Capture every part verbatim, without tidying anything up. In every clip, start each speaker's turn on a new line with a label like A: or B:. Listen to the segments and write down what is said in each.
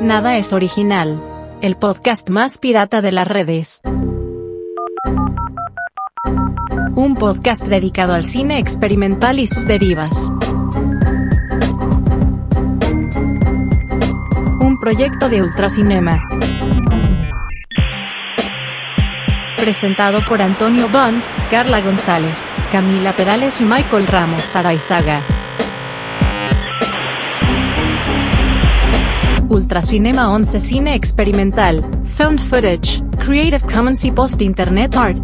A: Nada es original. El podcast más pirata de las redes. Un podcast dedicado al cine experimental y sus derivas. Un proyecto de Ultracinema. Presentado por Antonio Bond, Carla González, Camila Perales y Michael Ramos Araizaga. Ultracinema once Cine experimental, Found Footage, Creative Commons y Post-Internet Art.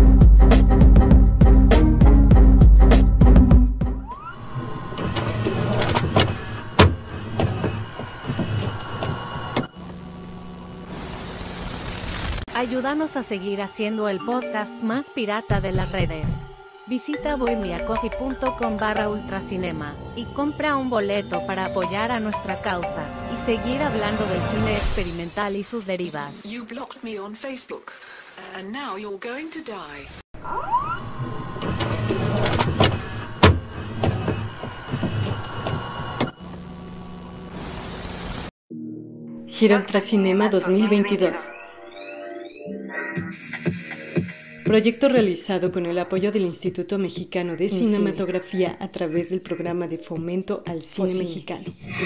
A: Ayúdanos a seguir haciendo el podcast más pirata de las redes. Visita buymeacoffee.com barra ultracinema y compra un boleto para apoyar a nuestra causa y seguir hablando del cine experimental y sus derivas.
B: You blocked me on Facebook, and now you're going to die.
C: Gira Ultracinema dos mil veintidós. Proyecto realizado con el apoyo del Instituto Mexicano de Cinematografía a través del Programa de Fomento al Cine Mexicano.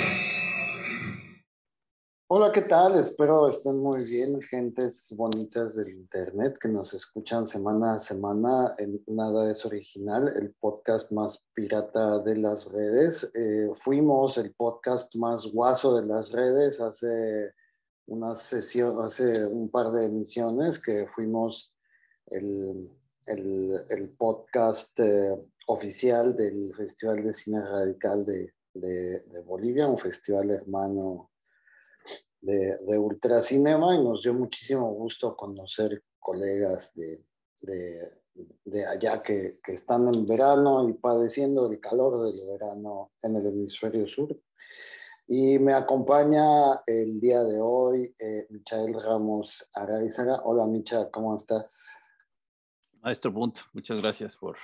D: Hola, ¿qué tal? Espero estén muy bien, gentes bonitas del internet que nos escuchan semana a semana en Nada es Original, el podcast más pirata de las redes. Eh, fuimos el podcast más guaso de las redes hace una sesión, hace un par de emisiones que fuimos el, el, el podcast eh, oficial del Festival de Cine Radical de, de, de Bolivia, un festival hermano de, de Ultracinema, y nos dio muchísimo gusto conocer colegas de, de, de allá que, que están en verano y padeciendo el calor del verano en el hemisferio sur. Y me acompaña el día de hoy eh, Michael Ramos Araizaga. Hola, Micha, ¿cómo estás?
E: Maestro Bunt, muchas gracias por,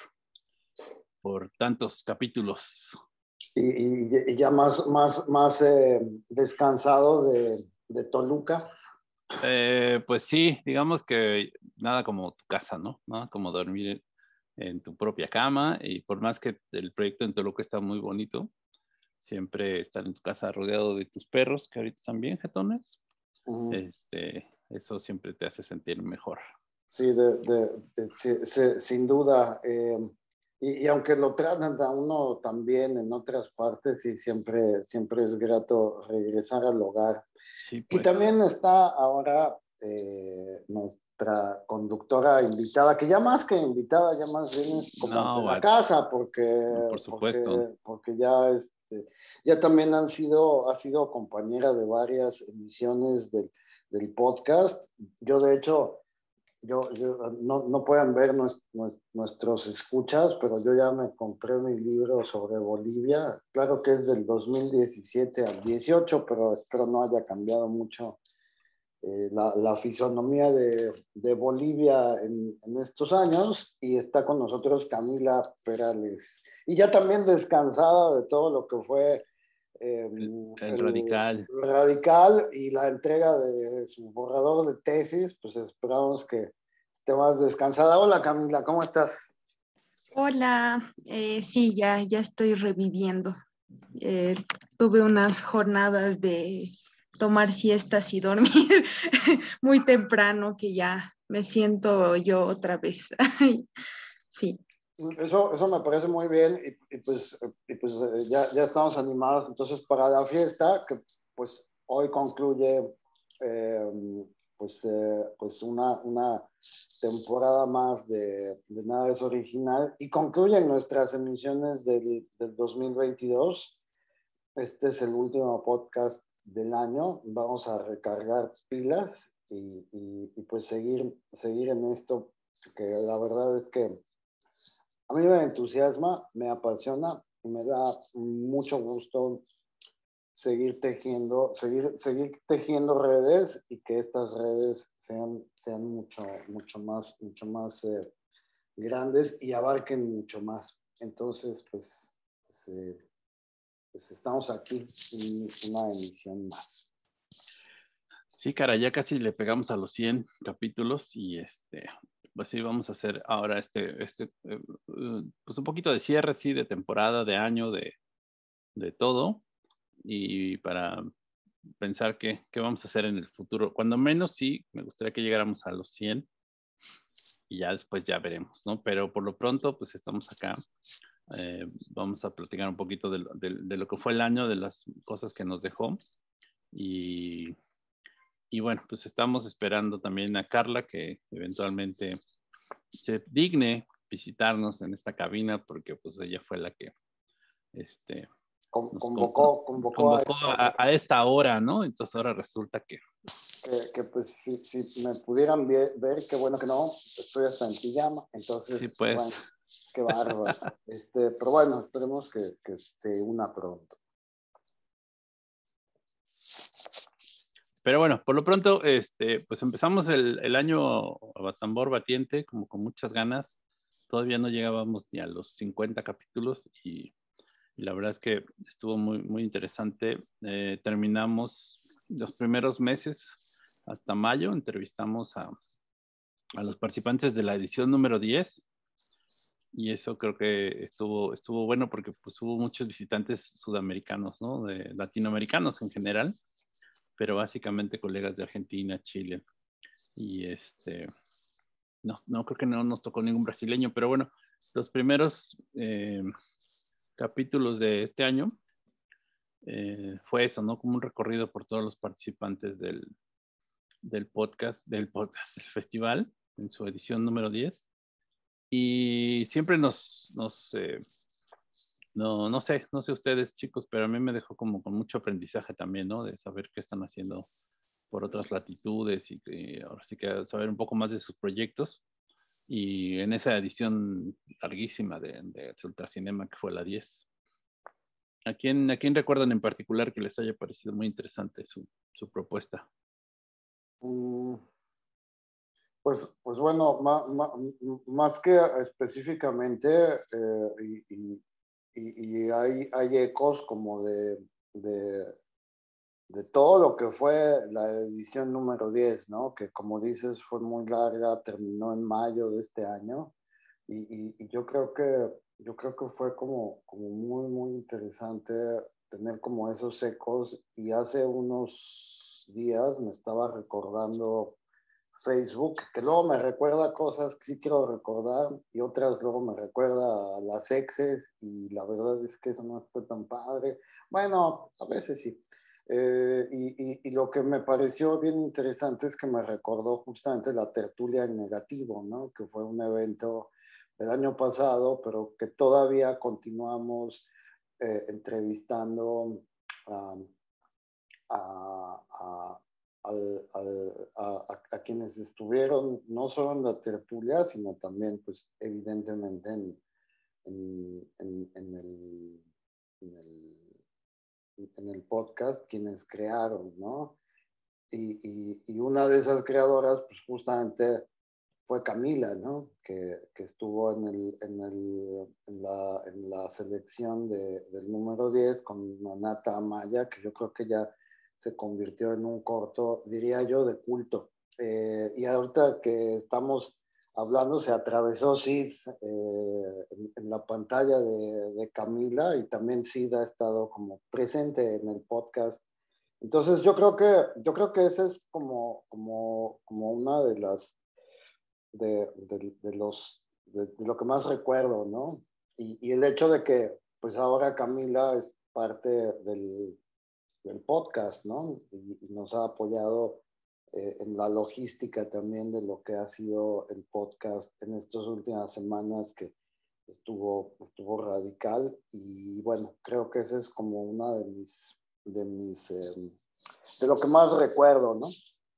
E: por tantos capítulos.
D: Y, y, y ya más, más, más eh, descansado de, de Toluca.
E: Eh, pues sí, digamos que nada como tu casa, ¿no? Nada como dormir en tu propia cama, y por más que el proyecto en Toluca está muy bonito, siempre estar en tu casa rodeado de tus perros, que ahorita están bien jetones, uh-huh. este, eso siempre te hace sentir mejor.
D: Sí, de, de, de, sí, sí, sin duda. Eh, y, y aunque lo tratan a uno también en otras partes, sí, siempre, siempre es grato regresar al hogar. Sí, pues. Y también está ahora eh, nuestra conductora invitada, que ya más que invitada, ya más bien es como no, de la vale. casa, porque,
E: no, por supuesto.
D: porque, porque ya, este, ya también han sido, ha sido compañera de varias emisiones del, del podcast. Yo, de hecho... Yo, yo no, no pueden ver nues, nues, nuestros escuchas, pero yo ya me compré mi libro sobre Bolivia. Claro que es del dos mil diecisiete al dieciocho, pero espero no haya cambiado mucho eh, la, la fisonomía de, de Bolivia en, en estos años. Y está con nosotros Camila Perales. Y ya también descansada de todo lo que fue eh,
E: el, el, el radical.
D: radical y la entrega de su borrador de tesis, pues esperamos que esté más descansada. Hola, Camila, ¿cómo estás?
F: Hola, eh, sí, ya, ya estoy reviviendo. Eh, tuve unas jornadas de tomar siestas y dormir muy temprano, que ya me siento yo otra vez. Sí.
D: Eso, eso me parece muy bien, y, y pues, y pues ya, ya estamos animados entonces para la fiesta, que pues hoy concluye eh, pues, eh, pues una, una temporada más de, de Nada es Original, y concluyen nuestras emisiones del, del dos mil veintidós. Este es el último podcast del año, vamos a recargar pilas y, y, y pues seguir, seguir en esto, que la verdad es que a mí me entusiasma, me apasiona y me da mucho gusto seguir tejiendo, seguir, seguir tejiendo redes, y que estas redes sean, sean mucho, mucho más, mucho más eh, grandes y abarquen mucho más. Entonces, pues, pues, eh, pues estamos aquí en una emisión más.
E: Sí, cara, ya casi le pegamos a los cien capítulos y este, pues sí, vamos a hacer ahora este, este, eh, pues un poquito de cierre, sí, de temporada, de año, de, de todo, y para pensar qué, qué vamos a hacer en el futuro. Cuando menos, sí, me gustaría que llegáramos a los cien y ya después ya veremos, ¿no? Pero por lo pronto, pues estamos acá. Eh, vamos a platicar un poquito de, de, de lo que fue el año, de las cosas que nos dejó y... Y bueno, pues estamos esperando también a Carla que eventualmente se digne visitarnos en esta cabina porque pues ella fue la que este,
D: Con,
E: nos
D: convocó,
E: convocó,
D: convocó a,
E: convocó a, a esta hora, ¿no? Entonces ahora resulta que...
D: que, que pues si, si me pudieran ver, ver, qué bueno que no, estoy hasta en pijama, entonces,
E: Sí, pues.
D: bueno, qué bárbaro. Este, pero bueno, esperemos que, que se una pronto.
E: Pero bueno, por lo pronto, este, pues empezamos el, el año a tambor batiente, como con muchas ganas. Todavía no llegábamos ni a los cincuenta capítulos y, y la verdad es que estuvo muy, muy interesante. Eh, terminamos los primeros meses hasta mayo, entrevistamos a, a los participantes de la edición número diez y eso creo que estuvo, estuvo bueno porque pues hubo muchos visitantes sudamericanos, ¿no? De latinoamericanos en general, pero básicamente colegas de Argentina, Chile, y este, no, no creo que no nos tocó ningún brasileño, pero bueno, los primeros eh, capítulos de este año eh, fue eso, ¿no? Como un recorrido por todos los participantes del, del podcast, del podcast, del festival, en su edición número diez, y siempre nos, nos eh, no, no sé, no sé ustedes chicos, pero a mí me dejó como con mucho aprendizaje también, ¿no? De saber qué están haciendo por otras latitudes y que ahora sí que saber un poco más de sus proyectos. Y en esa edición larguísima de, de Ultracinema, que fue la diez. ¿A quién, ¿A quién recuerdan en particular que les haya parecido muy interesante su, su propuesta?
D: Mm, pues, pues bueno, más, más, más que específicamente, eh, y, y, y hay, hay ecos como de, de de todo lo que fue la edición número diez, ¿no? Que como dices fue muy larga, terminó en mayo de este año y, y, y yo creo que yo creo que fue como, como muy muy interesante tener como esos ecos y hace unos días me estaba recordando Facebook, que luego me recuerda cosas que sí quiero recordar y otras luego me recuerda a las exes y la verdad es que eso no está tan padre. Bueno, a veces sí. Eh, y, y, y lo que me pareció bien interesante es que me recordó justamente la tertulia en negativo, ¿no? Que fue un evento del año pasado, pero que todavía continuamos eh, entrevistando um, a, a, al, al, a, a quienes estuvieron no solo en la tertulia, sino también, pues, evidentemente en, en, en, en el... En el en el podcast quienes crearon, ¿no? Y, y, y una de esas creadoras, pues justamente fue Camila, ¿no? Que, que estuvo en, el, en, el, en, la, en la selección de, del número diez con Nonata Amaya, que yo creo que ya se convirtió en un corto, diría yo, de culto. Eh, y ahorita que estamos hablando, se atravesó Sid eh, en, en, la pantalla de, de Camila y también Sid ha estado como presente en el podcast. Entonces yo creo que, yo creo que esa es como, como, como una de las, de, de, de los, de, de lo que más recuerdo, ¿no? Y, y el hecho de que pues ahora Camila es parte del, del podcast, ¿no? Y, y nos ha apoyado Eh, en la logística también de lo que ha sido el podcast en estas últimas semanas que estuvo, estuvo radical y bueno, creo que esa es como una de mis, de mis, eh, de lo que más recuerdo, ¿no?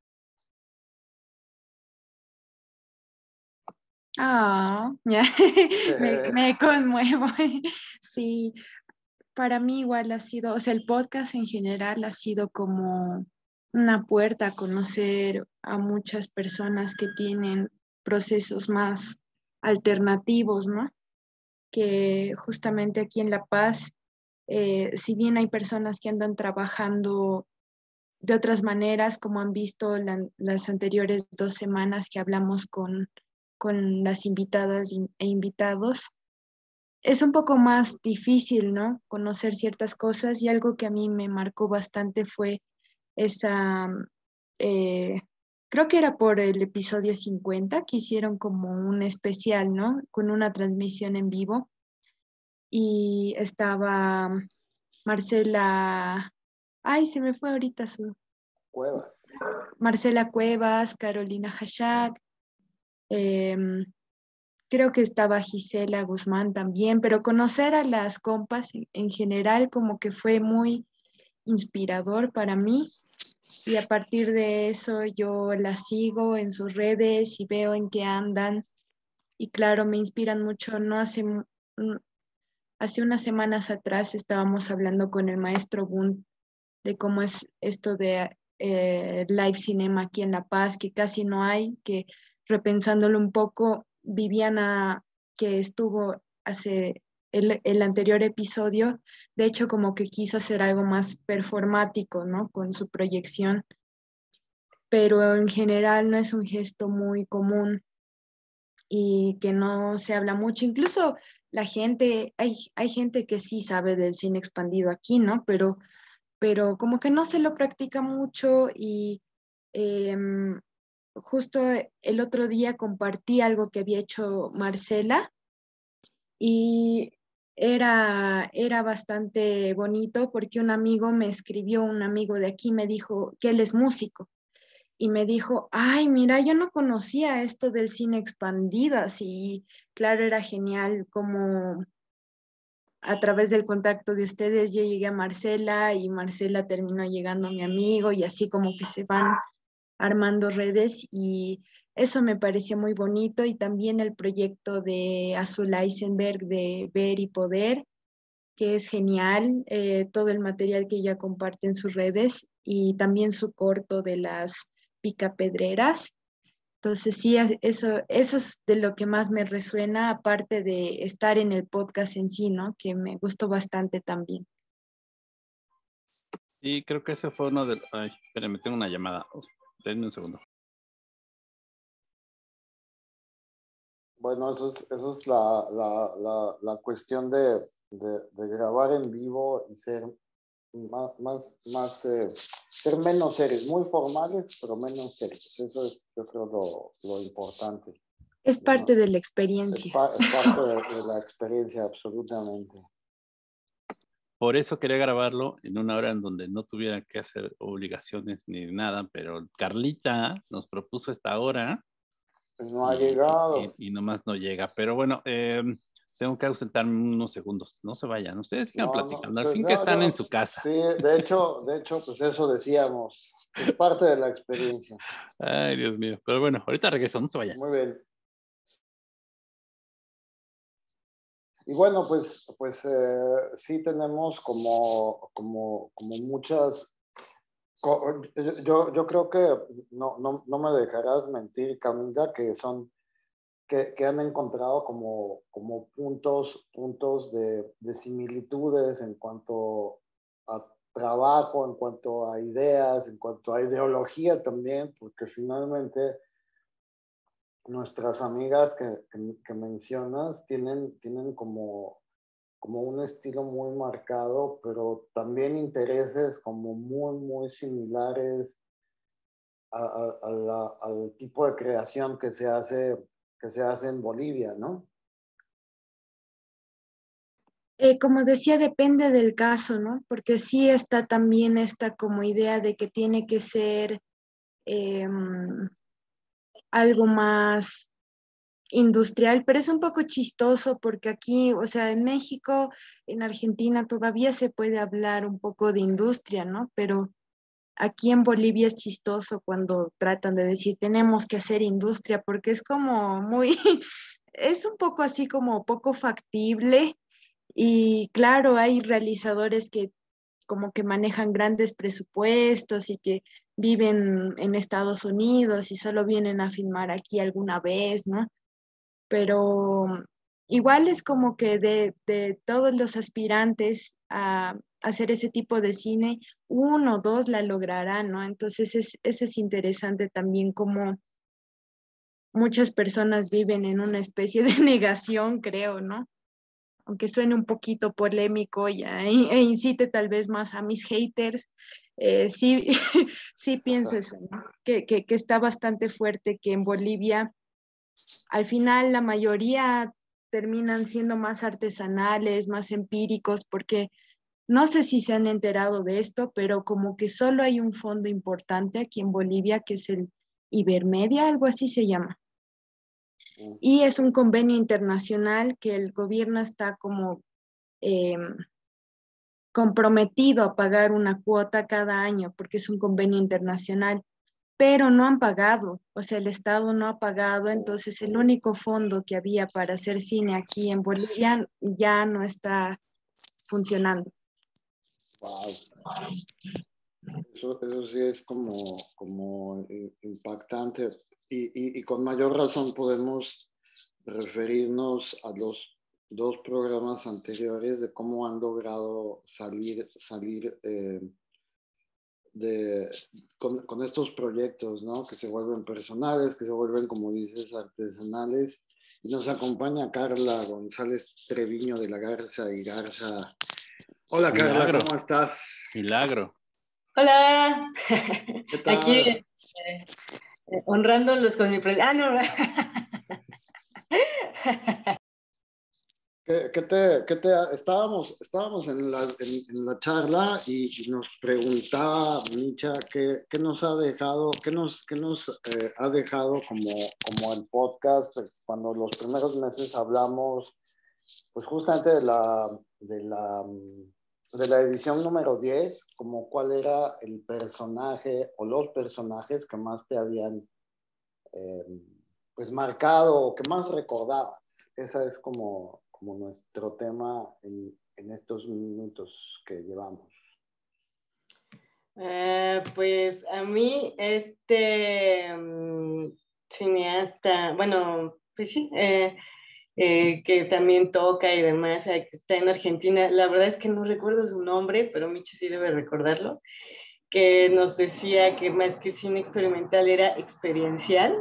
F: Ah, ya, me, me conmuevo. Sí, para mí igual ha sido, o sea, el podcast en general ha sido como una puerta a conocer a muchas personas que tienen procesos más alternativos, ¿no? Que justamente aquí en La Paz, eh, si bien hay personas que andan trabajando de otras maneras, como han visto la, las anteriores dos semanas que hablamos con, con las invitadas e invitados. Es un poco más difícil, ¿no? Conocer ciertas cosas, y algo que a mí me marcó bastante fue esa, eh, creo que era por el episodio cincuenta, que hicieron como un especial, ¿no? Con una transmisión en vivo, y estaba Marcela, ay, se me fue ahorita su...
D: Cuevas.
F: Marcela Cuevas, Carolina Hashak, eh, creo que estaba Gisela Guzmán también, pero conocer a las compas en, en general como que fue muy inspirador para mí, y a partir de eso yo las sigo en sus redes y veo en qué andan, y claro, me inspiran mucho. No hace, hace unas semanas atrás estábamos hablando con el maestro Bunt de cómo es esto de eh, live cinema aquí en La Paz, que casi no hay, que repensándolo un poco, Viviana, que estuvo hace el, el anterior episodio, de hecho como que quiso hacer algo más performático, ¿no? Con su proyección, pero en general no es un gesto muy común y que no se habla mucho. Incluso la gente, hay, hay gente que sí sabe del cine expandido aquí, ¿no? Pero pero como que no se lo practica mucho, y eh, justo el otro día compartí algo que había hecho Marcela, y era, era bastante bonito porque un amigo me escribió, un amigo de aquí me dijo que él es músico, y me dijo, ay, mira, yo no conocía esto del cine expandido, así, claro, era genial como a través del contacto de ustedes yo llegué a Marcela, y Marcela terminó llegando a mi amigo, y así como que se van armando redes, y eso me pareció muy bonito. Y también el proyecto de Azul Eisenberg de Ver y Poder, que es genial, eh, todo el material que ella comparte en sus redes, y también su corto de las picapedreras. Entonces, sí, eso, eso es de lo que más me resuena, aparte de estar en el podcast en sí, ¿no? Que me gustó bastante también.
E: Sí, creo que ese fue uno de... Ay, espérenme, tengo una llamada. Denme un segundo.
D: Bueno, eso es, eso es la, la, la, la cuestión de, de, de grabar en vivo y ser más, más, más eh, ser menos serios, muy formales, pero menos serios. Eso es, yo creo, lo, lo importante.
F: Es parte
D: ¿no?
F: de la
D: Es,
F: experiencia.
D: pa, es parte de, de la experiencia, absolutamente.
E: Por eso quería grabarlo en una hora en donde no tuviera que hacer obligaciones ni nada, pero Carlita nos propuso esta hora.
D: Pues no ha
E: y,
D: llegado.
E: Y, y, y nomás no llega. Pero bueno, eh, tengo que ausentarme unos segundos. No se vayan. Ustedes sigan
D: No,
E: platicando.
D: no,
E: Al
D: pues
E: fin
D: no,
E: que están
D: no,
E: en su casa.
D: Sí, de hecho, de hecho, pues eso decíamos. Es parte de la experiencia.
E: Ay, Dios mío. Pero bueno, ahorita regreso. No se vayan.
D: Muy bien. Y bueno, pues, pues eh, sí tenemos como, como, como muchas... Yo, yo creo que no, no, no me dejarás mentir, Camila, que son que, que han encontrado como, como puntos, puntos de, de similitudes en cuanto a trabajo, en cuanto a ideas, en cuanto a ideología también, porque finalmente nuestras amigas que, que, que mencionas tienen, tienen como, como un estilo muy marcado, pero también intereses como muy, muy similares a, a, a la, al tipo de creación que se hace, que se hace en Bolivia, ¿no?
F: Eh, como decía, depende del caso, ¿no? Porque sí está también esta como idea de que tiene que ser eh, algo más industrial, pero es un poco chistoso porque aquí, o sea, en México, en Argentina todavía se puede hablar un poco de industria, ¿no? Pero aquí en Bolivia es chistoso cuando tratan de decir tenemos que hacer industria, porque es como muy, es un poco así como poco factible. Y claro, hay realizadores que como que manejan grandes presupuestos y que viven en Estados Unidos y solo vienen a filmar aquí alguna vez, ¿no? Pero igual es como que de, de todos los aspirantes a hacer ese tipo de cine, uno o dos la lograrán, ¿no? Entonces es, eso es interesante también como muchas personas viven en una especie de negación, creo, ¿no? Aunque suene un poquito polémico ya, e, e incite tal vez más a mis haters, eh, sí, sí pienso eso, ¿no? Que, que, que está bastante fuerte que en Bolivia al final la mayoría terminan siendo más artesanales, más empíricos, porque no sé si se han enterado de esto, pero como que solo hay un fondo importante aquí en Bolivia, que es el Ibermedia, algo así se llama. Y es un convenio internacional que el gobierno está como eh, comprometido a pagar una cuota cada año, porque es un convenio internacional, pero no han pagado, o sea, el Estado no ha pagado, entonces el único fondo que había para hacer cine aquí en Bolivia ya no está funcionando.
D: Wow. Eso, eso sí es como, como impactante y, y, y con mayor razón podemos referirnos a los dos programas anteriores de cómo han logrado salir, salir eh, de, con, con estos proyectos, ¿no? Que se vuelven personales, que se vuelven, como dices, artesanales. Y nos acompaña Carla González Treviño de la Garza y Garza. Hola Carla,
E: Milagro.
D: ¿cómo estás?
E: Milagro.
G: Hola.
D: ¿Qué tal?
G: Aquí eh, eh, honrándolos con mi pre... Ah, no.
D: ¿Qué, qué te, qué te, estábamos, estábamos en la, en, en la charla y, y nos preguntaba Micha qué, qué nos ha dejado, qué nos, qué nos eh, ha dejado como, como el podcast cuando los primeros meses hablamos pues justamente de la, de la, de la edición número diez, como cuál era el personaje o los personajes que más te habían eh, pues marcado o que más recordabas. Esa es como, como nuestro tema en, en estos minutos que llevamos.
G: Uh, pues a mí este um, cineasta, bueno, pues sí, eh, eh, que también toca y demás, eh, que está en Argentina, la verdad es que no recuerdo su nombre, pero Michi sí debe recordarlo, que nos decía que más que cine experimental era experiencial.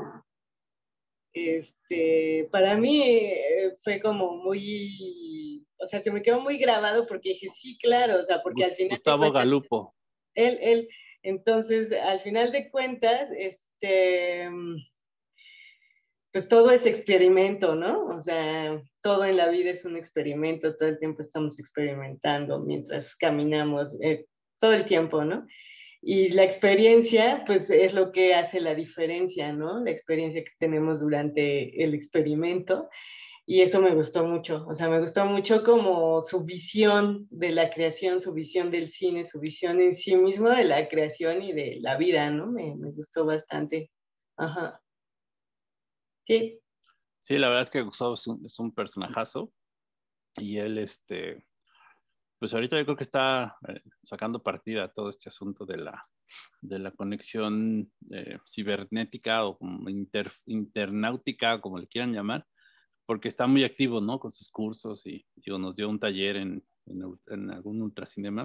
G: Este, para mí eh, fue como muy, o sea, se me quedó muy grabado porque dije, sí, claro, o sea, porque al final
E: Gustavo
G: de cuentas,
E: Galupo.
G: Él, él, entonces, al final de cuentas, este, pues todo es experimento, ¿no? O sea, todo en la vida es un experimento, todo el tiempo estamos experimentando mientras caminamos, eh, todo el tiempo, ¿no? Y la experiencia, pues es lo que hace la diferencia, ¿no? La experiencia que tenemos durante el experimento. Y eso me gustó mucho, o sea, me gustó mucho como su visión de la creación, su visión del cine, su visión en sí mismo de la creación y de la vida, ¿no? Me, me gustó bastante. Ajá. Sí.
E: Sí, la verdad es que Gustavo es un, es un personajazo y él, este, pues ahorita yo creo que está eh, sacando partida a todo este asunto de la, de la conexión eh, cibernética o como inter, internautica, como le quieran llamar, porque está muy activo, ¿no? Con sus cursos y digo, nos dio un taller en, en, en algún ultracinema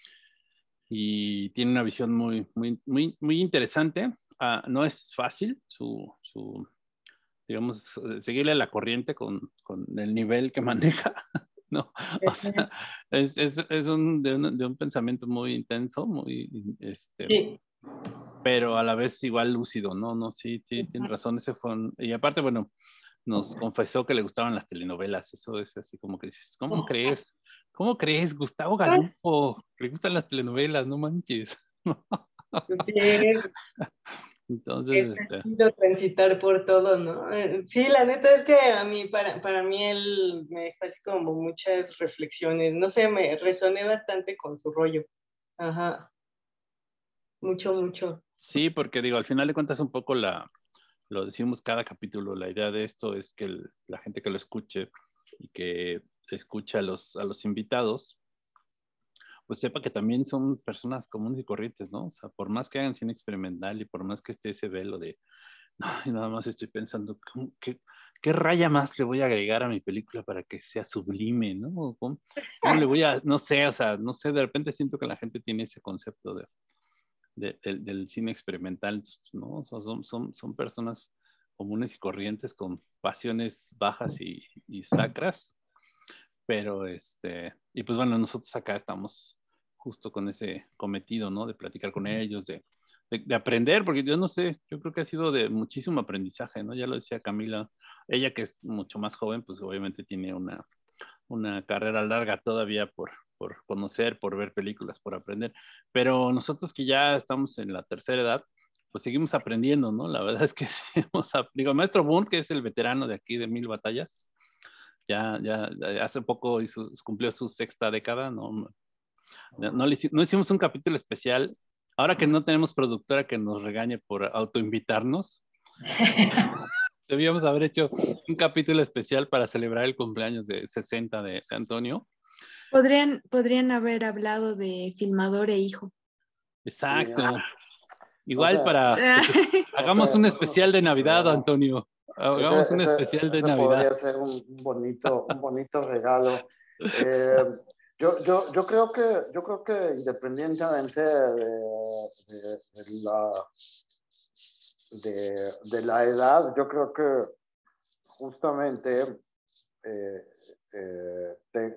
E: y tiene una visión muy, muy, muy, muy interesante. Uh, no es fácil su, su, digamos, seguirle la corriente con, con el nivel que maneja, ¿no? O sea, es, es, es un, de, un, de un pensamiento muy intenso, muy, este,
G: sí.
E: pero a la vez igual lúcido, ¿no? No, sí, sí, tiene razón, ese fue un, y aparte, bueno, nos confesó que le gustaban las telenovelas, eso es así como que dices, ¿cómo crees? ¿Cómo crees? Gustavo Galupo, le gustan las telenovelas, no manches.
G: Sí,
E: entonces,
G: está
E: este...
G: chido transitar por todo, ¿no? Sí, la neta es que a mí, para, para mí él me dejó así como muchas reflexiones, no sé, me resoné bastante con su rollo. Ajá. Mucho, mucho.
E: Sí, porque digo, al final de cuentas un poco la, lo decimos cada capítulo, la idea de esto es que el, la gente que lo escuche y que escuche a los, a los invitados, pues sepa que también son personas comunes y corrientes, ¿no? O sea, por más que hagan cine experimental y por más que esté ese velo de, y nada más estoy pensando, ¿cómo, qué, ¿qué raya más le voy a agregar a mi película para que sea sublime, ¿no? ¿Cómo, cómo le voy a, no sé, o sea, no sé, de repente siento que la gente tiene ese concepto de, de, de, del cine experimental, ¿no? O sea, son, son, son personas comunes y corrientes con pasiones bajas y, y sacras, pero este, y pues bueno, nosotros acá estamos justo con ese cometido, ¿no? De platicar con ellos, de, de, de aprender, porque yo no sé, yo creo que ha sido de muchísimo aprendizaje, ¿no? Ya lo decía Camila, ella que es mucho más joven, pues obviamente tiene una, una carrera larga todavía por, por conocer, por ver películas, por aprender, pero nosotros que ya estamos en la tercera edad, pues seguimos aprendiendo, ¿no? La verdad es que hemos, digo, Maestro Boone, que es el veterano de aquí de Mil Batallas, ya, ya, hace poco hizo, cumplió su sexta década, ¿no? No, no, no hicimos un capítulo especial. Ahora que no tenemos productora que nos regañe por autoinvitarnos, debíamos haber hecho un capítulo especial para celebrar el cumpleaños de sesenta de, de Antonio.
F: Podrían, podrían haber hablado de filmador e hijo.
E: Exacto.
D: Sí,
E: Igual
D: o sea,
E: para... hagamos
D: o sea,
E: un especial de Navidad, Antonio. Hagamos
D: ese,
E: un
D: ese,
E: especial de
D: ese
E: Navidad.
D: podría ser un bonito, un bonito regalo. Eh, yo, yo, yo, creo que, yo creo que independientemente de, de, de, la, de, de la edad, yo creo que justamente eh, eh, te,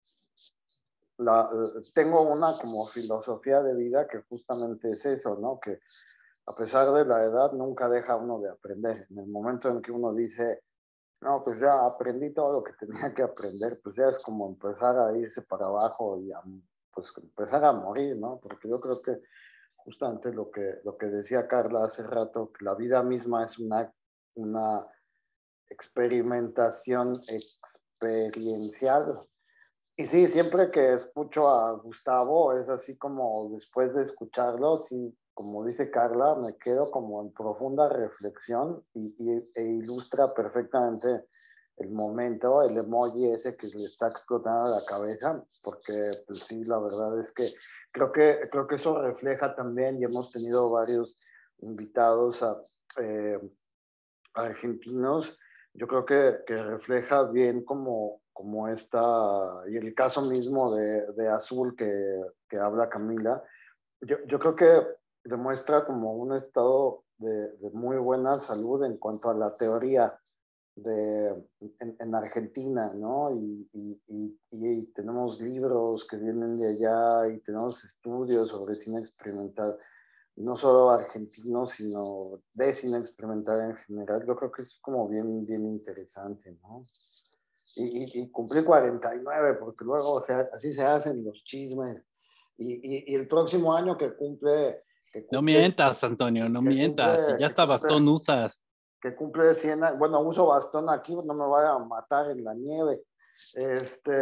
D: la, tengo una como filosofía de vida que justamente es eso, ¿no? Que a pesar de la edad nunca deja uno de aprender. En el momento en que uno dice, no, pues ya aprendí todo lo que tenía que aprender, pues ya es como empezar a irse para abajo y a, pues empezar a morir, ¿no? Porque yo creo que justamente lo que, lo que decía Carla hace rato, que la vida misma es una, una experimentación experiencial. Y sí, siempre que escucho a Gustavo, es así como después de escucharlo, sí, como dice Carla, me quedo como en profunda reflexión y, y, e ilustra perfectamente el momento, el emoji ese que le está explotando la cabeza, porque pues sí, la verdad es que creo que, creo que eso refleja también, y hemos tenido varios invitados a, eh, argentinos, yo creo que, que refleja bien como, como esta, y el caso mismo de, de Azul que, que habla Camila, yo, yo creo que demuestra como un estado de, de muy buena salud en cuanto a la teoría de, en, en Argentina, ¿no? Y, y, y, y tenemos libros que vienen de allá y tenemos estudios sobre cine experimental, no solo argentinos, sino de cine experimental en general. Yo creo que es como bien, bien interesante, ¿no? Y, y, y cumplí cuarenta y nueve, porque luego, o sea, así se hacen los chismes. Y, y, y el próximo año que cumple... Que
E: No
D: cumple
E: mientas, Antonio, no
D: que
E: mientas. Si
D: cumple,
E: ya
D: que
E: hasta
D: cumple,
E: bastón usas.
D: que cumple cien años, bueno, uso bastón aquí, no me vaya a matar en la nieve. Este,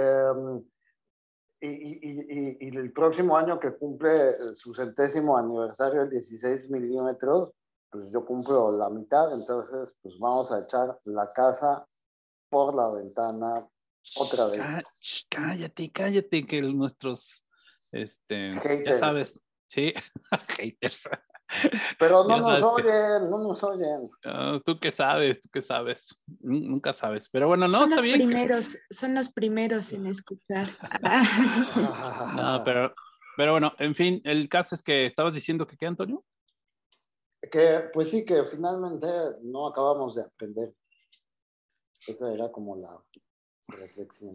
D: y, y, y, y el próximo año que cumple su centésimo aniversario, el dieciséis milímetros, pues yo cumplo la mitad, entonces pues vamos a echar la casa por la ventana otra vez.
E: Cállate, cállate, que nuestros, este,
D: Haters.
E: ya sabes, sí, haters.
D: Pero no
E: Ya
D: nos
E: sabes que,
D: oyen, no nos oyen.
E: uh, tú qué sabes, tú qué sabes, nunca sabes. Pero bueno, no,
F: Son
E: está
F: los
E: bien. Que...
F: primeros, son los primeros en escuchar.
E: No, pero, pero bueno, en fin, el caso es que estabas diciendo que qué, Antonio.
D: Que pues sí, que finalmente no acabamos de aprender. Esa era como la reflexión.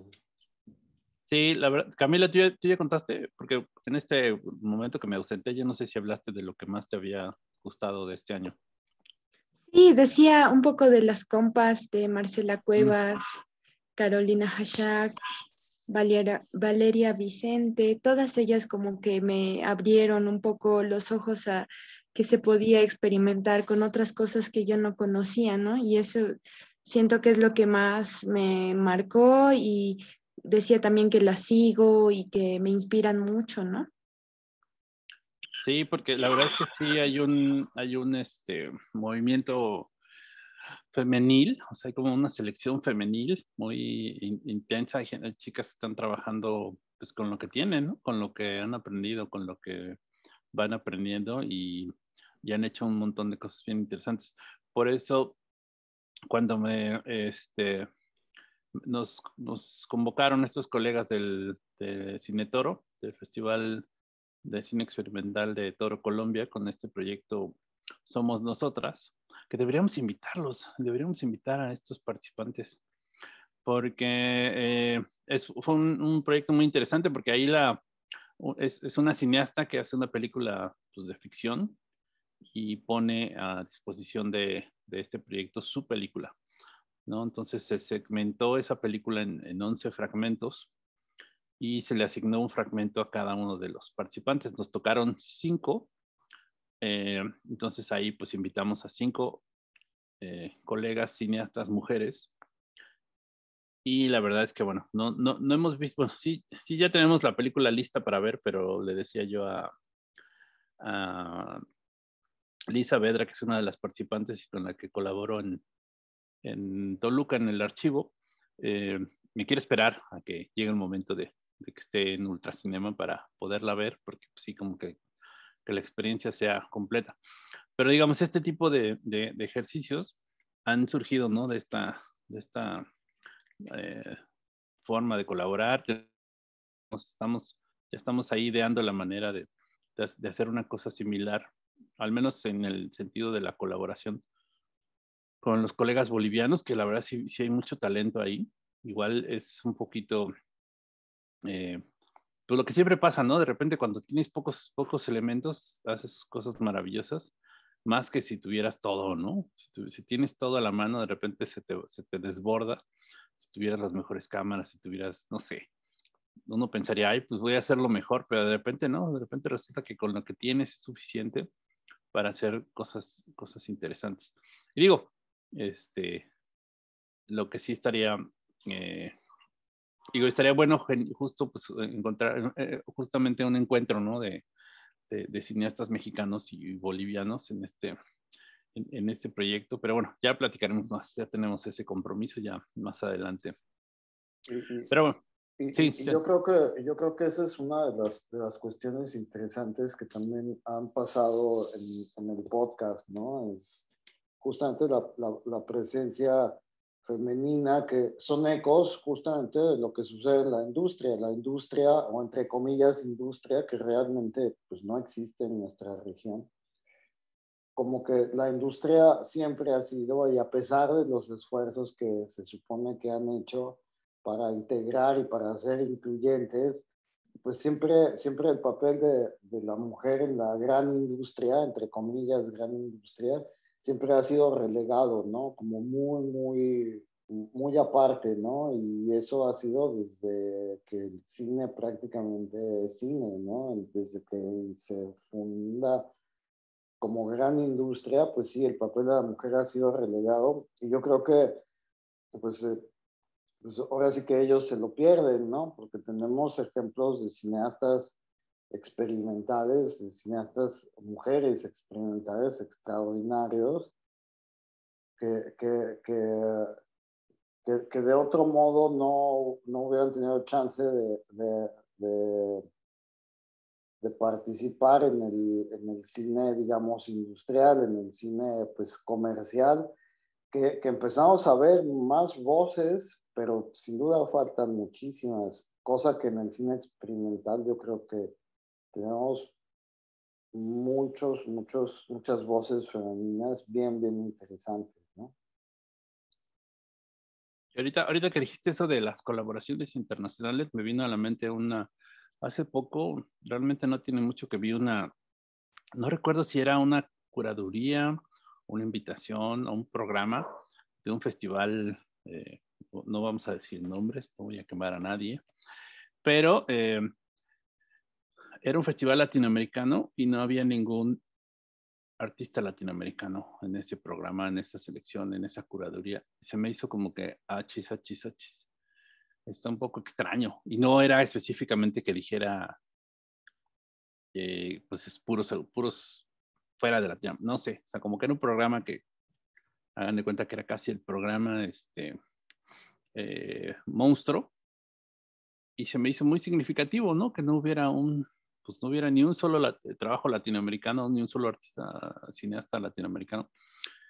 E: Sí, la verdad, Camila, ¿tú ya, tú ya contaste, porque en este momento que me ausenté, yo no sé si hablaste de lo que más te había gustado de este año.
F: Sí, decía un poco de las compas de Marcela
E: Mm.
F: Cuevas, Carolina Hachak, Valeria, Valeria Vicente, todas ellas como que me abrieron un poco los ojos a que se podía experimentar con otras cosas que yo no conocía, ¿no? Y eso siento que es lo que más me marcó y decía también que las sigo y que me inspiran mucho, ¿no?
E: Sí, porque la verdad es que sí hay un, hay un este, movimiento femenil, o sea, hay como una selección femenil muy in, intensa. Hay, hay chicas que están trabajando pues con lo que tienen, ¿no? Con lo que han aprendido, con lo que van aprendiendo y, y han hecho un montón de cosas bien interesantes. por eso cuando me, este, nos, nos convocaron estos colegas del de Cine Toro, del Festival de Cine Experimental de Toro, Colombia, con este proyecto Somos Nosotras, que deberíamos invitarlos, deberíamos invitar a estos participantes, porque eh, es, fue un, un proyecto muy interesante, porque ahí la, es, es una cineasta que hace una película pues, de ficción y pone a disposición de, de este proyecto su película, ¿no? Entonces se segmentó esa película en, en once fragmentos y se le asignó un fragmento a cada uno de los participantes. Nos tocaron cinco, eh, entonces ahí pues invitamos a cinco eh, colegas cineastas mujeres. Y la verdad es que, bueno, no, no, no hemos visto, bueno, sí, sí ya tenemos la película lista para ver, pero le decía yo a, a Lisa Vedra, que es una de las participantes y con la que colaboro en, en Toluca, en el archivo, eh, me quiero esperar a que llegue el momento de, de que esté en Ultracinema para poderla ver, porque pues, sí, como que, que la experiencia sea completa. Pero digamos, este tipo de, de, de ejercicios han surgido, ¿no? De esta, de esta eh, forma de colaborar. Nos estamos, ya estamos ahí ideando la manera de, de, de hacer una cosa similar, al menos en el sentido de la colaboración con los colegas bolivianos, que la verdad sí, sí hay mucho talento ahí. Igual es un poquito, eh, pues lo que siempre pasa, ¿no? De repente cuando tienes pocos, pocos elementos, haces cosas maravillosas, más que si tuvieras todo, ¿no? Si, tu, si tienes todo a la mano, de repente se te, se te desborda. Si tuvieras las mejores cámaras, si tuvieras, no sé, uno pensaría, ay, pues voy a hacerlo mejor, pero de repente no, de repente resulta que con lo que tienes es suficiente para hacer cosas, cosas interesantes. Y digo, este, lo que sí estaría, eh, digo, estaría bueno justo pues encontrar eh, justamente un encuentro, ¿no? De, de, de cineastas mexicanos y bolivianos en este, en, en este proyecto, pero bueno, ya platicaremos más, ya tenemos ese compromiso ya más adelante.
D: Y, y,
E: pero bueno.
D: Y,
E: sí,
D: y
E: sí.
D: yo creo que yo creo que esa es una de las, de las cuestiones interesantes que también han pasado en, en el podcast, ¿no? Es justamente la, la, la presencia femenina, que son ecos justamente de lo que sucede en la industria, la industria, o entre comillas, industria, que realmente pues, no existe en nuestra región. Como que la industria siempre ha sido, y a pesar de los esfuerzos que se supone que han hecho para integrar y para ser incluyentes, pues siempre, siempre el papel de, de la mujer en la gran industria, entre comillas, gran industria, siempre ha sido relegado, ¿no? Como muy, muy, muy aparte, ¿no? Y eso ha sido desde que el cine prácticamente es cine, ¿no? Desde que se funda como gran industria, pues sí, el papel de la mujer ha sido relegado. Y yo creo que, pues, eh, pues ahora sí que ellos se lo pierden, ¿no? Porque tenemos ejemplos de cineastas experimentales, de cineastas mujeres experimentales extraordinarios, que, que, que, que, que de otro modo no, no hubieran tenido chance de, de, de, de participar en el, en el cine, digamos, industrial, en el cine, pues, comercial, que, que empezamos a ver más voces, pero sin duda faltan muchísimas, cosa que en el cine experimental yo creo que tenemos muchos, muchos, muchas voces femeninas bien, bien interesantes, ¿no?
E: Y ahorita, ahorita que dijiste eso de las colaboraciones internacionales, me vino a la mente una, hace poco, realmente no tiene mucho que vi una, no recuerdo si era una curaduría, una invitación o un programa de un festival, eh, no vamos a decir nombres, no voy a quemar a nadie, pero eh, era un festival latinoamericano y no había ningún artista latinoamericano en ese programa, en esa selección, en esa curaduría. Se me hizo como que achis, achis, achis. Está un poco extraño. Y no era específicamente que dijera, eh, pues es puros, puros fuera de Latinoamérica. No sé, o sea, como que era un programa que, hagan de cuenta que era casi el programa, este, eh, monstruo. Y se me hizo muy significativo, ¿no? Que no hubiera un, pues no hubiera ni un solo la, trabajo latinoamericano, ni un solo artista, cineasta latinoamericano.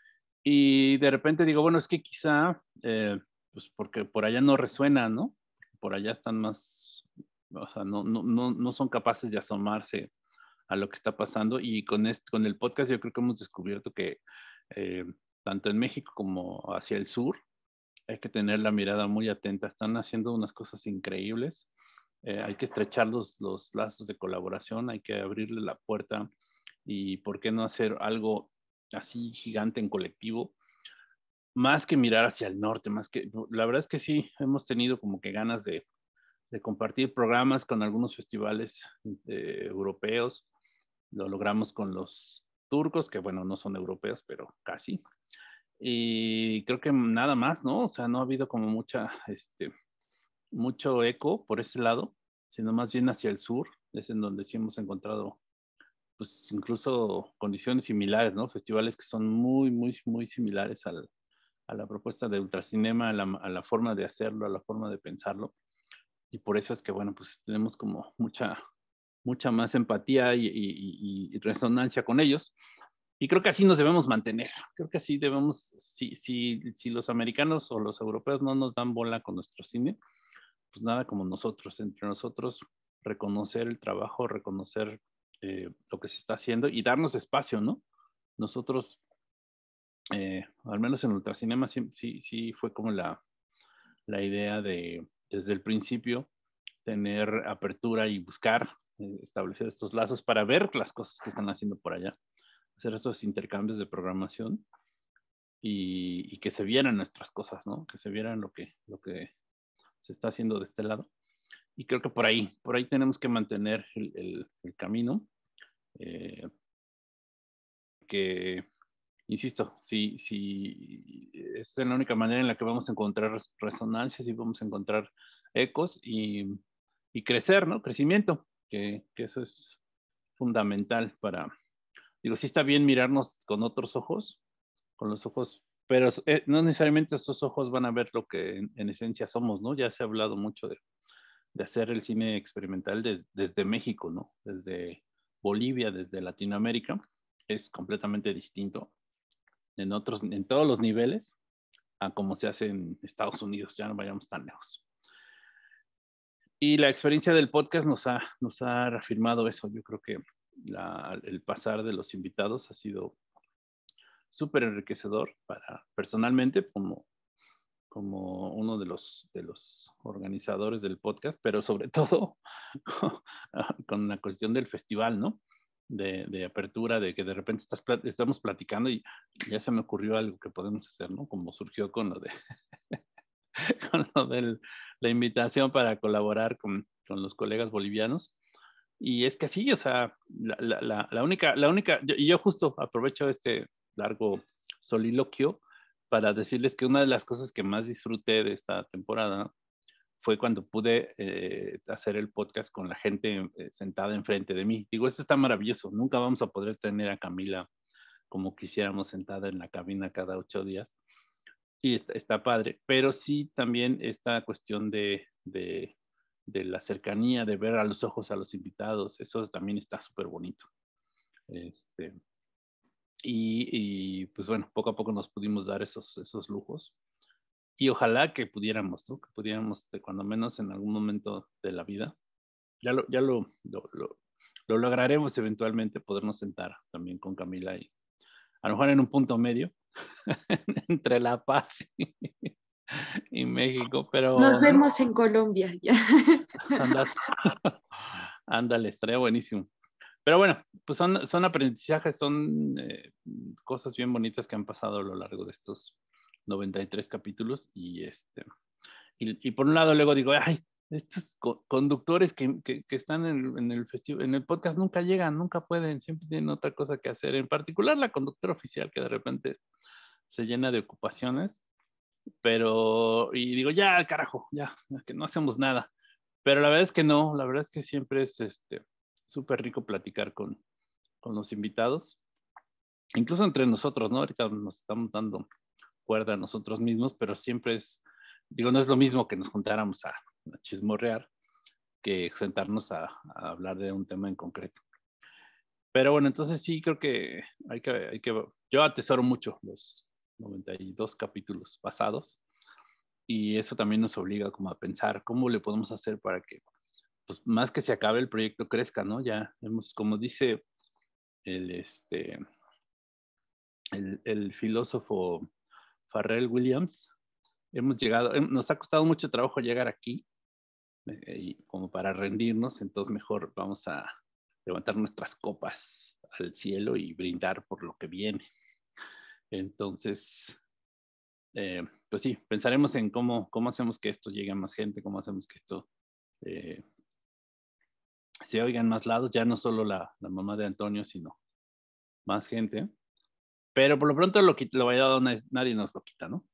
E: Y de repente digo, bueno, es que quizá, eh, pues porque por allá no resuena, ¿no? Por allá están más, o sea, no, no, no, no son capaces de asomarse a lo que está pasando. Y con, este, con el podcast yo creo que hemos descubierto que eh, tanto en México como hacia el sur hay que tener la mirada muy atenta. Están haciendo unas cosas increíbles. Eh, hay que estrechar los, los lazos de colaboración, hay que abrirle la puerta y por qué no hacer algo así gigante en colectivo, más que mirar hacia el norte, más que, la verdad es que sí, hemos tenido como que ganas de, de compartir programas con algunos festivales eh, europeos, lo logramos con los turcos, que bueno, no son europeos, pero casi, y creo que nada más, ¿no? O sea, no ha habido como mucha, este, mucho eco por ese lado, sino más bien hacia el sur, es en donde sí hemos encontrado, pues incluso condiciones similares, ¿no? Festivales que son muy, muy, muy similares al, a la propuesta de Ultracinema, a la, a la forma de hacerlo, a la forma de pensarlo. Y por eso es que, bueno, pues tenemos como mucha, mucha más empatía y, y, y resonancia con ellos. Y creo que así nos debemos mantener. Creo que así debemos, si, si, si los americanos o los europeos no nos dan bola con nuestro cine, pues nada como nosotros, entre nosotros, reconocer el trabajo, reconocer eh, lo que se está haciendo y darnos espacio, ¿no? Nosotros, eh, al menos en Ultracinema, sí, sí, sí fue como la, la idea de, desde el principio, tener apertura y buscar eh, establecer estos lazos para ver las cosas que están haciendo por allá, hacer esos intercambios de programación y, y que se vieran nuestras cosas, ¿no? Que se vieran lo que, lo que se está haciendo de este lado. Y creo que por ahí, por ahí tenemos que mantener el, el, el camino. Eh, que, insisto, si, si es la única manera en la que vamos a encontrar resonancias y vamos a encontrar ecos y, y crecer, ¿no? Crecimiento, que, que eso es fundamental para, digo, sí está bien mirarnos con otros ojos, con los ojos, pero eh, no necesariamente esos ojos van a ver lo que en, en esencia somos, ¿no? Ya se ha hablado mucho de, de hacer el cine experimental des, desde México, ¿no? Desde Bolivia, desde Latinoamérica, es completamente distinto en otros, en todos los niveles a como se hace en Estados Unidos, ya no vayamos tan lejos. Y la experiencia del podcast nos ha, nos ha reafirmado eso. Yo creo que la, el pasar de los invitados ha sido súper enriquecedor para personalmente como, como uno de los, de los organizadores del podcast, pero sobre todo con la cuestión del festival, ¿no? De, de apertura, de que de repente estás, estamos platicando y ya se me ocurrió algo que podemos hacer, ¿no? Como surgió con lo de, con lo de la invitación para colaborar con, con los colegas bolivianos. Y es que sí, o sea, la, la, la, la única, la única, yo, y yo justo aprovecho este largo soliloquio para decirles que una de las cosas que más disfruté de esta temporada fue cuando pude eh, hacer el podcast con la gente eh, sentada enfrente de mí. Digo, esto está maravilloso. Nunca vamos a poder tener a Camila como quisiéramos sentada en la cabina cada ocho días. Y está, está padre, pero sí también esta cuestión de, de, de la cercanía, de ver a los ojos a los invitados, eso también está súper bonito. Este, y, y pues bueno, poco a poco nos pudimos dar esos, esos lujos. Y ojalá que pudiéramos, ¿no? Que pudiéramos, de cuando menos en algún momento de la vida, ya lo, ya lo, lo, lo, lo lograremos eventualmente, podernos sentar también con Camila y a lo mejor en un punto medio entre La Paz y, y México, pero...
F: Nos vemos en Colombia. Ya.
E: Andas, ándale, estaría buenísimo. Pero bueno, pues son, son aprendizajes, son eh, cosas bien bonitas que han pasado a lo largo de estos noventa y tres capítulos y este y, y por un lado luego digo, ay, estos co conductores que, que, que están en, en el festival, en el podcast nunca llegan, nunca pueden, siempre tienen otra cosa que hacer, en particular la conductora oficial que de repente se llena de ocupaciones, pero y digo, ya carajo, ya, que no hacemos nada, pero la verdad es que no, la verdad es que siempre es este súper rico platicar con, con los invitados, incluso entre nosotros, ¿no? Ahorita nos estamos dando cuerda a nosotros mismos, pero siempre es, digo, no es lo mismo que nos juntáramos a, a chismorrear que sentarnos a, a hablar de un tema en concreto. Pero bueno, entonces sí creo que hay que, hay que yo atesoro mucho los, noventa y dos capítulos pasados. Y eso también nos obliga como a pensar cómo le podemos hacer para que, pues más que se acabe el proyecto crezca, ¿no? Ya hemos, como dice el, este, el, el filósofo Pharrell Williams, hemos llegado, nos ha costado mucho trabajo llegar aquí, eh, y como para rendirnos, entonces mejor vamos a levantar nuestras copas al cielo y brindar por lo que viene. Entonces, eh, pues sí, pensaremos en cómo, cómo hacemos que esto llegue a más gente, cómo hacemos que esto eh, se oiga en más lados, ya no solo la, la mamá de Antonio, sino más gente. Pero por lo pronto lo, lo vaya nadie nos lo quita, ¿no?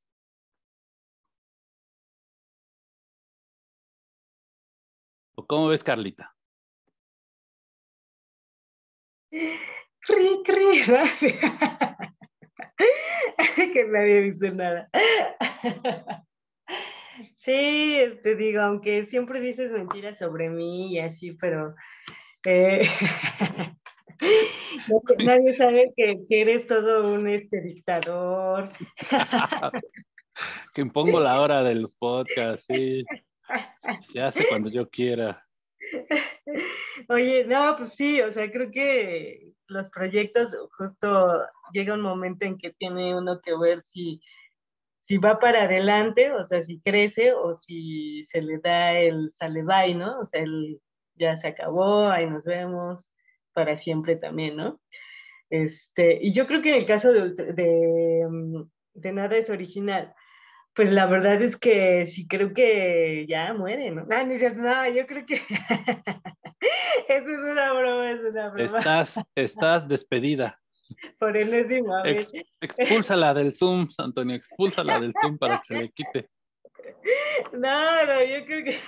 E: ¿O cómo ves, Carlita?
G: Cri, cri, que nadie dice nada. Sí, te digo, aunque siempre dices mentiras sobre mí y así, pero eh, nadie sabe que, que eres todo un este dictador.
E: Que impongo la hora de los podcasts, sí. Se hace cuando yo quiera.
G: Oye, no, pues sí, o sea, creo que los proyectos justo llega un momento en que tiene uno que ver si, si va para adelante, o sea, si crece o si se le da el sale bye, ¿no? O sea, el ya se acabó, ahí nos vemos para siempre también, ¿no? Este, y yo creo que en el caso de, de, de Nada es Original, pues la verdad es que sí creo que ya muere, ¿no? No, no, no yo creo que eso es una broma, es una broma.
E: Estás, estás despedida.
G: Por enésima vez.
E: Ex, expúlsala del Zoom, Antonio, expúlsala del Zoom para que se le quite.
G: No, no, yo creo que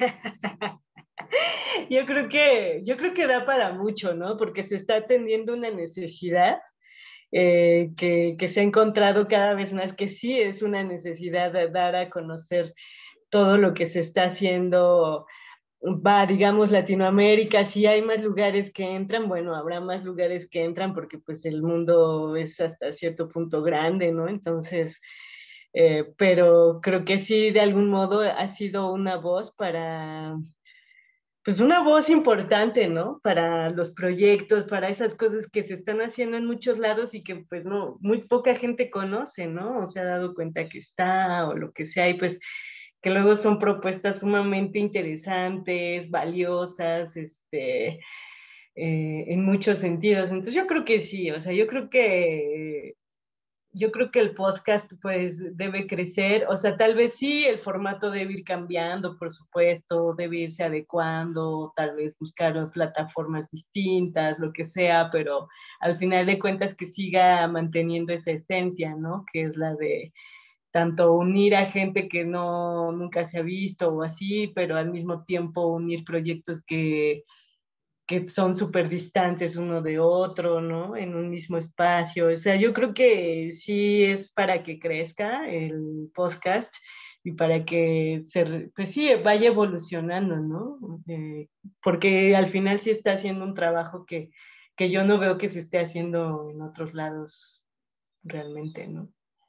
G: yo creo que yo creo que da para mucho, ¿no? Porque se está atendiendo una necesidad eh, que, que se ha encontrado cada vez más, que sí es una necesidad de dar a conocer todo lo que se está haciendo, va, digamos, Latinoamérica. Si hay más lugares que entran, bueno, habrá más lugares que entran porque pues el mundo es hasta cierto punto grande, ¿no? Entonces, eh, pero creo que sí, de algún modo ha sido una voz para, pues una voz importante, ¿no? Para los proyectos, para esas cosas que se están haciendo en muchos lados y que pues no, muy poca gente conoce, ¿no? O se ha dado cuenta que está o lo que sea, y pues que luego son propuestas sumamente interesantes, valiosas, este, eh, en muchos sentidos. Entonces yo creo que sí, o sea, yo creo que yo creo que el podcast pues debe crecer, o sea, tal vez sí, el formato debe ir cambiando, por supuesto, debe irse adecuando, tal vez buscar plataformas distintas, lo que sea, pero al final de cuentas que siga manteniendo esa esencia, ¿no? Que es la de tanto unir a gente que no nunca se ha visto o así, pero al mismo tiempo unir proyectos que que son súper distantes uno de otro, ¿no? En un mismo espacio. O sea, yo creo que sí es para que crezca el podcast y para que se, pues sí, vaya evolucionando, ¿no? Eh, porque al final sí está haciendo un trabajo que, que yo no veo que se esté haciendo en otros lados realmente, ¿no?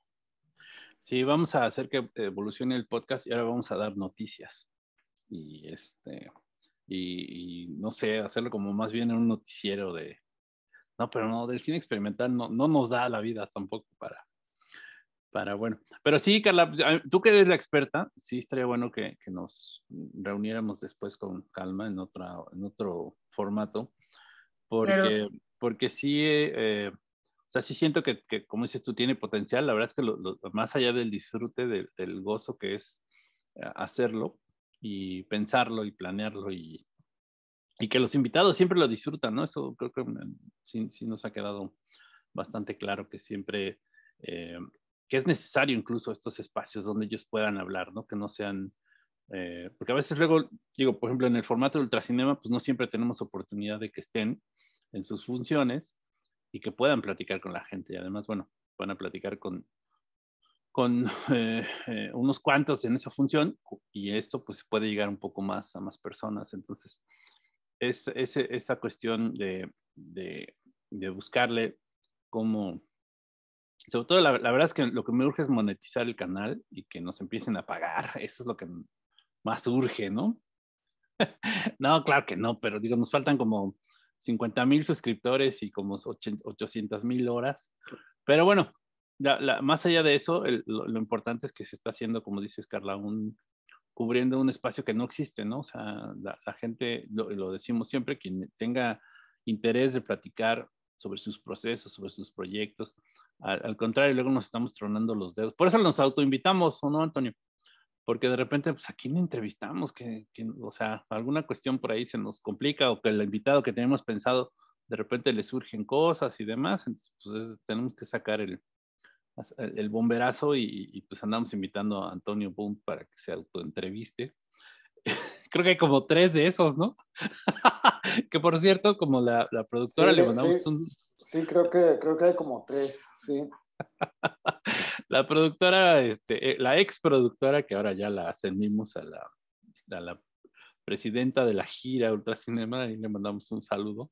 E: Sí, vamos a hacer que evolucione el podcast y ahora vamos a dar noticias. Y este... Y, y no sé, hacerlo como más bien en un noticiero de, no, pero no, del cine experimental no, no nos da la vida tampoco para, para, bueno, pero sí, Carla, tú que eres la experta, sí estaría bueno que, que nos reuniéramos después con calma en, otra, en otro formato, porque,
G: Pero,
E: porque sí, eh, o sea, sí siento que, que, como dices tú, tiene potencial, la verdad es que lo, lo, más allá del disfrute, de, del gozo que es hacerlo, y pensarlo y planearlo y, y que los invitados siempre lo disfrutan, ¿no? Eso creo que sí, sí nos ha quedado bastante claro que siempre, eh, que es necesario incluso estos espacios donde ellos puedan hablar, ¿no? Que no sean, eh, porque a veces luego, digo, por ejemplo, en el formato de Ultracinema, pues no siempre tenemos oportunidad de que estén en sus funciones y que puedan platicar con la gente. Y además, bueno, van a platicar con, con eh, eh, unos cuantos en esa función y esto pues puede llegar un poco más a más personas. Entonces, es, es esa cuestión de, de, de buscarle cómo, sobre todo, la, la verdad es que lo que me urge es monetizar el canal y que nos empiecen a pagar. Eso es lo que más urge, ¿no? No, claro que no, pero digo, nos faltan como cincuenta mil suscriptores y como ochocientas mil horas. Pero bueno, la, la, más allá de eso, el, lo, lo importante es que se está haciendo, como dices, Carla, un, cubriendo un espacio que no existe, ¿no? O sea, la, la gente, lo, lo decimos siempre, quien tenga interés de platicar sobre sus procesos, sobre sus proyectos, al, al contrario, luego nos estamos tronando los dedos. Por eso nos autoinvitamos, ¿o no, Antonio? Porque de repente, pues, ¿a quién entrevistamos? Que, que, o sea, alguna cuestión por ahí se nos complica o que el invitado que tenemos pensado, de repente le surgen cosas y demás. Entonces, pues, es, tenemos que sacar el, el bomberazo y, y, pues andamos invitando a Antonio Bund para que se autoentreviste. Creo que hay como tres de esos, ¿no? Que por cierto, como la, la productora
D: sí,
E: le mandamos
D: sí,
E: un...
D: Sí, creo que, creo que hay como tres, sí.
E: La productora, este, la ex productora, que ahora ya la ascendimos a la, a la presidenta de la gira Ultracinema, y le mandamos un saludo.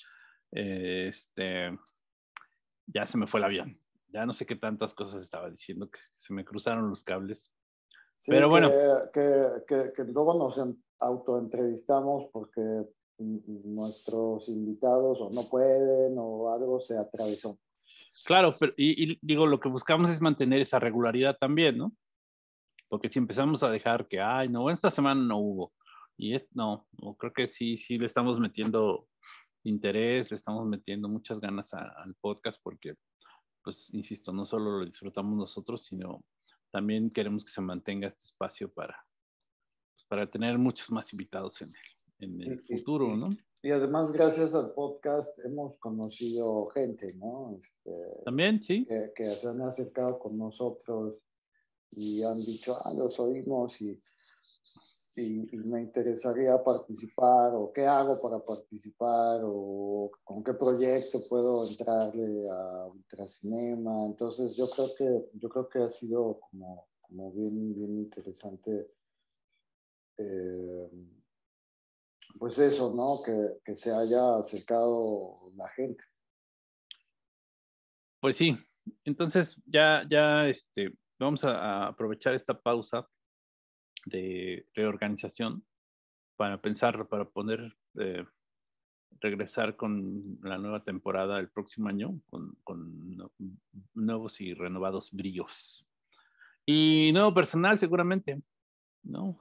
E: Este, ya se me fue el avión. Ya no sé qué tantas cosas estaba diciendo, que se me cruzaron los cables.
D: Sí,
E: pero bueno.
D: Que, que, que, que luego nos autoentrevistamos porque nuestros invitados o no pueden o algo se atravesó.
E: Claro, pero y, y digo, lo que buscamos es mantener esa regularidad también, ¿no? Porque si empezamos a dejar que, ay, no, esta semana no hubo, y es, no, no, creo que sí, sí le estamos metiendo interés, le estamos metiendo muchas ganas a, al podcast porque, pues, insisto, no solo lo disfrutamos nosotros, sino también queremos que se mantenga este espacio para, pues, para tener muchos más invitados en el, en el
D: y,
E: futuro,
D: y,
E: ¿no?
D: Y además, gracias al podcast, hemos conocido gente, ¿no? Este,
E: También, sí.
D: Que, que se han acercado con nosotros y han dicho, ah, los oímos y, y, y me interesaría participar, o qué hago para participar, o con qué proyecto puedo entrarle a Ultracinema. Entonces, yo creo que, yo creo que ha sido como, como bien, bien interesante. Eh, pues eso, ¿no? Que, que se haya acercado la gente.
E: Pues sí, entonces ya, ya este, vamos a, a aprovechar esta pausa de reorganización para pensar, para poder eh, regresar con la nueva temporada el próximo año, con, con nuevos y renovados bríos. Y nuevo personal seguramente, ¿no?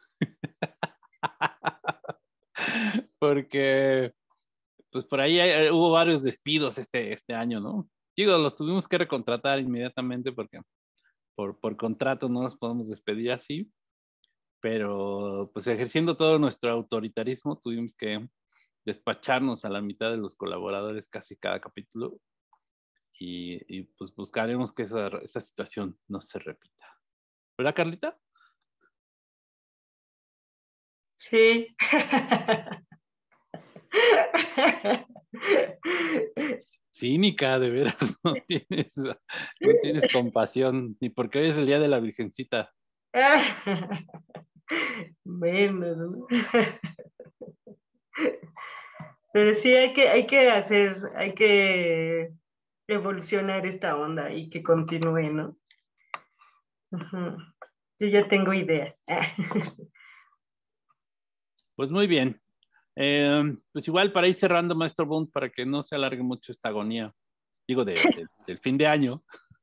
E: Porque pues por ahí hay, hubo varios despidos este, este año, ¿no? Digo, los tuvimos que recontratar inmediatamente porque por, por contrato no nos podemos despedir así, pero pues ejerciendo todo nuestro autoritarismo tuvimos que despacharnos a la mitad de los colaboradores casi cada capítulo y, y pues buscaremos que esa, esa situación no se repita. ¿Verdad, Carlita?
G: Sí.
E: Cínica, de veras, no tienes, no tienes compasión, ni porque hoy es el día de la Virgencita.
G: Menos, ¿no? Pero sí hay que, hay que hacer, hay que evolucionar esta onda y que continúe, ¿no? Uh-huh. Yo ya tengo ideas.
E: Pues muy bien. Eh, pues igual para ir cerrando, Maestro Bund, para que no se alargue mucho esta agonía, digo, de, de, del fin de año.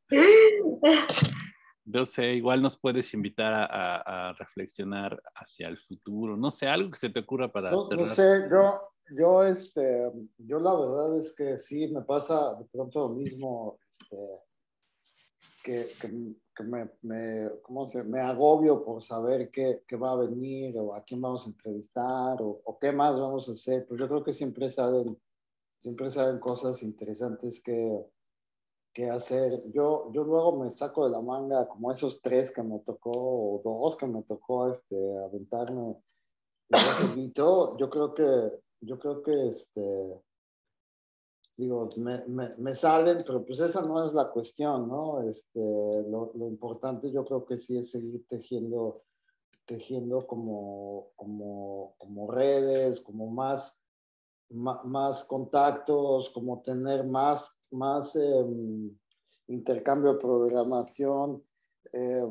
E: No sé, igual nos puedes invitar a, a, a reflexionar hacia el futuro. No sé, algo que se te ocurra para
D: No,
E: cerrar.
D: no sé, yo, yo, este, yo la verdad es que sí, me pasa de pronto lo mismo, este, que, que, que me, me, ¿cómo se, me agobio por saber qué, qué va a venir, o a quién vamos a entrevistar, o, o qué más vamos a hacer. Pues yo creo que siempre salen, siempre salen cosas interesantes que, que hacer. Yo, yo luego me saco de la manga como esos tres que me tocó, o dos que me tocó este, aventarme. Yo solito, yo creo que, yo creo que, este, digo, me, me, me salen, pero pues esa no es la cuestión, ¿no? Este, lo, lo importante yo creo que sí es seguir tejiendo, tejiendo como, como, como redes, como más, más, más contactos, como tener más, más, eh, intercambio de programación. Eh,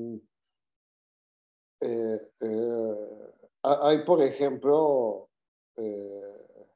D: eh, eh, hay, por ejemplo, eh,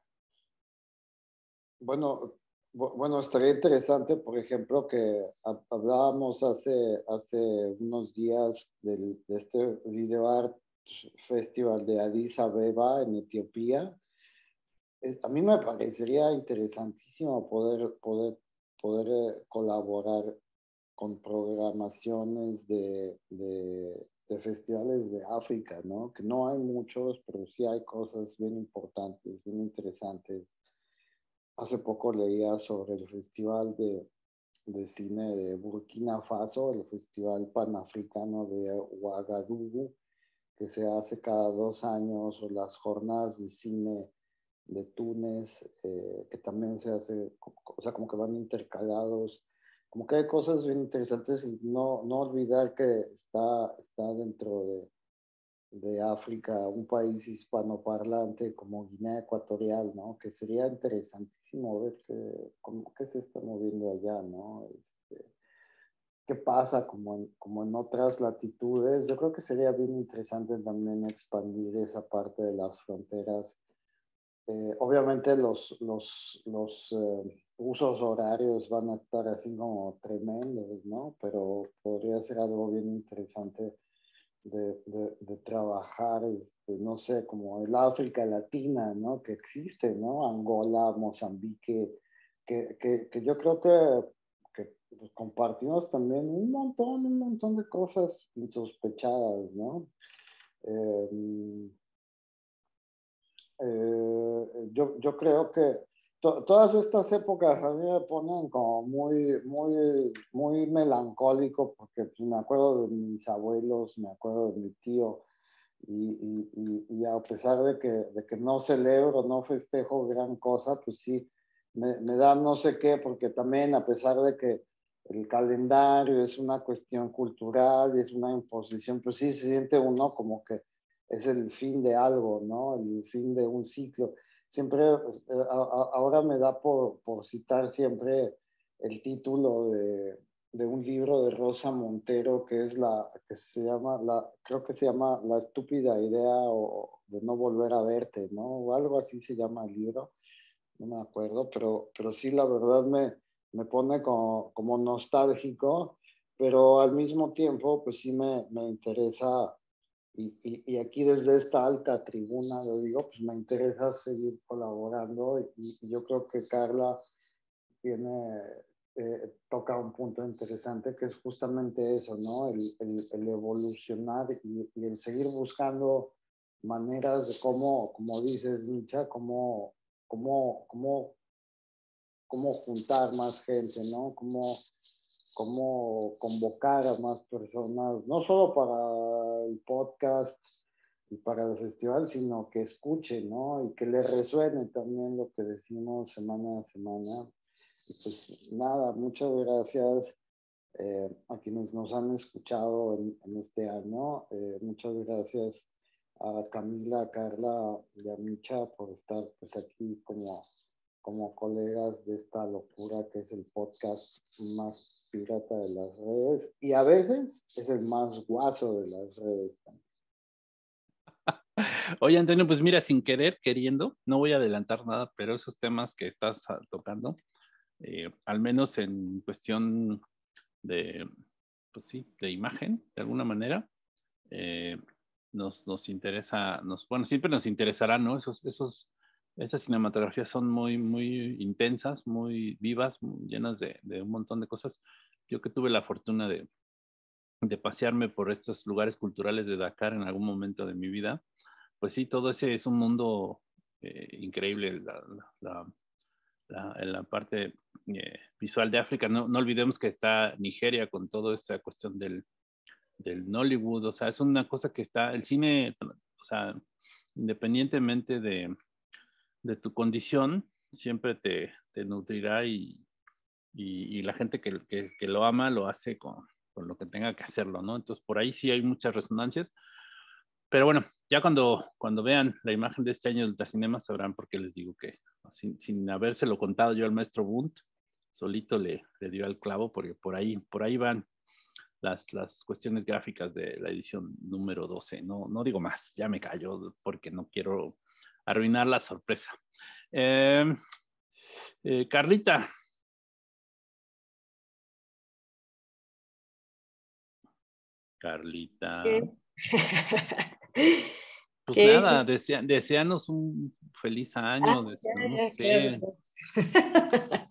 D: bueno, bueno, estaría interesante, por ejemplo, que hablábamos hace, hace unos días del, de este Video Art Festival de Addis Abeba en Etiopía. A mí me parecería interesantísimo poder, poder, poder eh, colaborar con programaciones de, de, de festivales de África, ¿no? Que no hay muchos, pero sí hay cosas bien importantes, bien interesantes. Hace poco leía sobre el Festival de, de Cine de Burkina Faso, el Festival Panafricano de Ouagadougou, que se hace cada dos años, o las jornadas de cine de Túnez, eh, que también se hace, o sea, como que van intercalados, como que hay cosas bien interesantes, y no, no olvidar que está, está dentro de, de África un país hispanoparlante como Guinea Ecuatorial, ¿no? Que sería interesantísimo ver que, cómo, qué se está moviendo allá, ¿no? Este, qué pasa como en, como en otras latitudes. Yo creo que sería bien interesante también expandir esa parte de las fronteras. Eh, obviamente los, los, los eh, usos horarios van a estar así como tremendos, ¿no? Pero podría ser algo bien interesante de, de, de trabajar, este, no sé, como el África Latina, ¿no? Que existe, ¿no? Angola, Mozambique, que, que, que yo creo que, que pues, compartimos también un montón, un montón de cosas insospechadas, ¿no? Eh, Eh, yo, yo creo que to, todas estas épocas a mí me ponen como muy, muy, muy melancólico, porque pues, me acuerdo de mis abuelos, me acuerdo de mi tío, y, y, y, y a pesar de que, de que no celebro, no festejo gran cosa, pues sí, me, me da no sé qué, porque también a pesar de que el calendario es una cuestión cultural y es una imposición, pues sí se siente uno como que es el fin de algo, ¿no? El fin de un ciclo. Siempre, eh, a, a, ahora me da por, por citar siempre el título de, de un libro de Rosa Montero, que es la, que se llama, la, creo que se llama La estúpida idea o de no volver a verte, ¿no? O algo así se llama el libro, no me acuerdo, pero, pero sí, la verdad me, me pone como, como nostálgico, pero al mismo tiempo, pues sí me, me interesa. Y, y, y aquí desde esta alta tribuna, lo digo, pues me interesa seguir colaborando, y, y yo creo que Carla tiene, eh, toca un punto interesante, que es justamente eso, ¿no? El, el, el evolucionar y, y el seguir buscando maneras de cómo, como dices, Micha, cómo, cómo, cómo, cómo juntar más gente, ¿no? Cómo, cómo convocar a más personas, no solo para el podcast y para el festival, sino que escuchen, ¿no? Y que les resuene también lo que decimos semana a semana. Y pues nada, muchas gracias eh, a quienes nos han escuchado en, en este año. Eh, muchas gracias a Camila, a Carla y a Micha por estar pues aquí como, como colegas de esta locura que es el podcast más pirata de las redes, y a veces es el más guaso de las redes también.
E: Oye, Antonio, pues mira, sin querer, queriendo, no voy a adelantar nada, pero esos temas que estás tocando, eh, al menos en cuestión de, pues sí, de imagen, de alguna manera, eh, nos, nos interesa, nos, bueno, siempre nos interesará, ¿no? Esos, esos, esas cinematografías son muy, muy intensas, muy vivas, muy llenas de, de un montón de cosas. Yo que tuve la fortuna de, de pasearme por estos lugares culturales de Dakar en algún momento de mi vida, pues sí, todo ese es un mundo eh, increíble, la, la, la, en la parte eh, visual de África. No, no olvidemos que está Nigeria con toda esta cuestión del, del Nollywood, o sea, es una cosa que está, el cine, o sea, independientemente de, de tu condición, siempre te, te nutrirá, y, y, y la gente que, que, que, lo ama lo hace con, con lo que tenga que hacerlo, ¿no? Entonces, por ahí sí hay muchas resonancias. Pero bueno, ya cuando, cuando vean la imagen de este año del Ultracinema sabrán por qué les digo que, sin, sin habérselo contado yo al maestro Bunt, solito le, le dio al clavo, porque por ahí, por ahí van las, las cuestiones gráficas de la edición número doce. No, no digo más, ya me callo porque no quiero arruinar la sorpresa. Eh, eh, Carlita. Carlita.
G: ¿Qué?
E: Pues
G: ¿Qué?
E: nada, desea, deseanos un feliz año,
G: Ah,
E: des-
G: ya,
E: no
G: ya,
E: sé.
G: claro.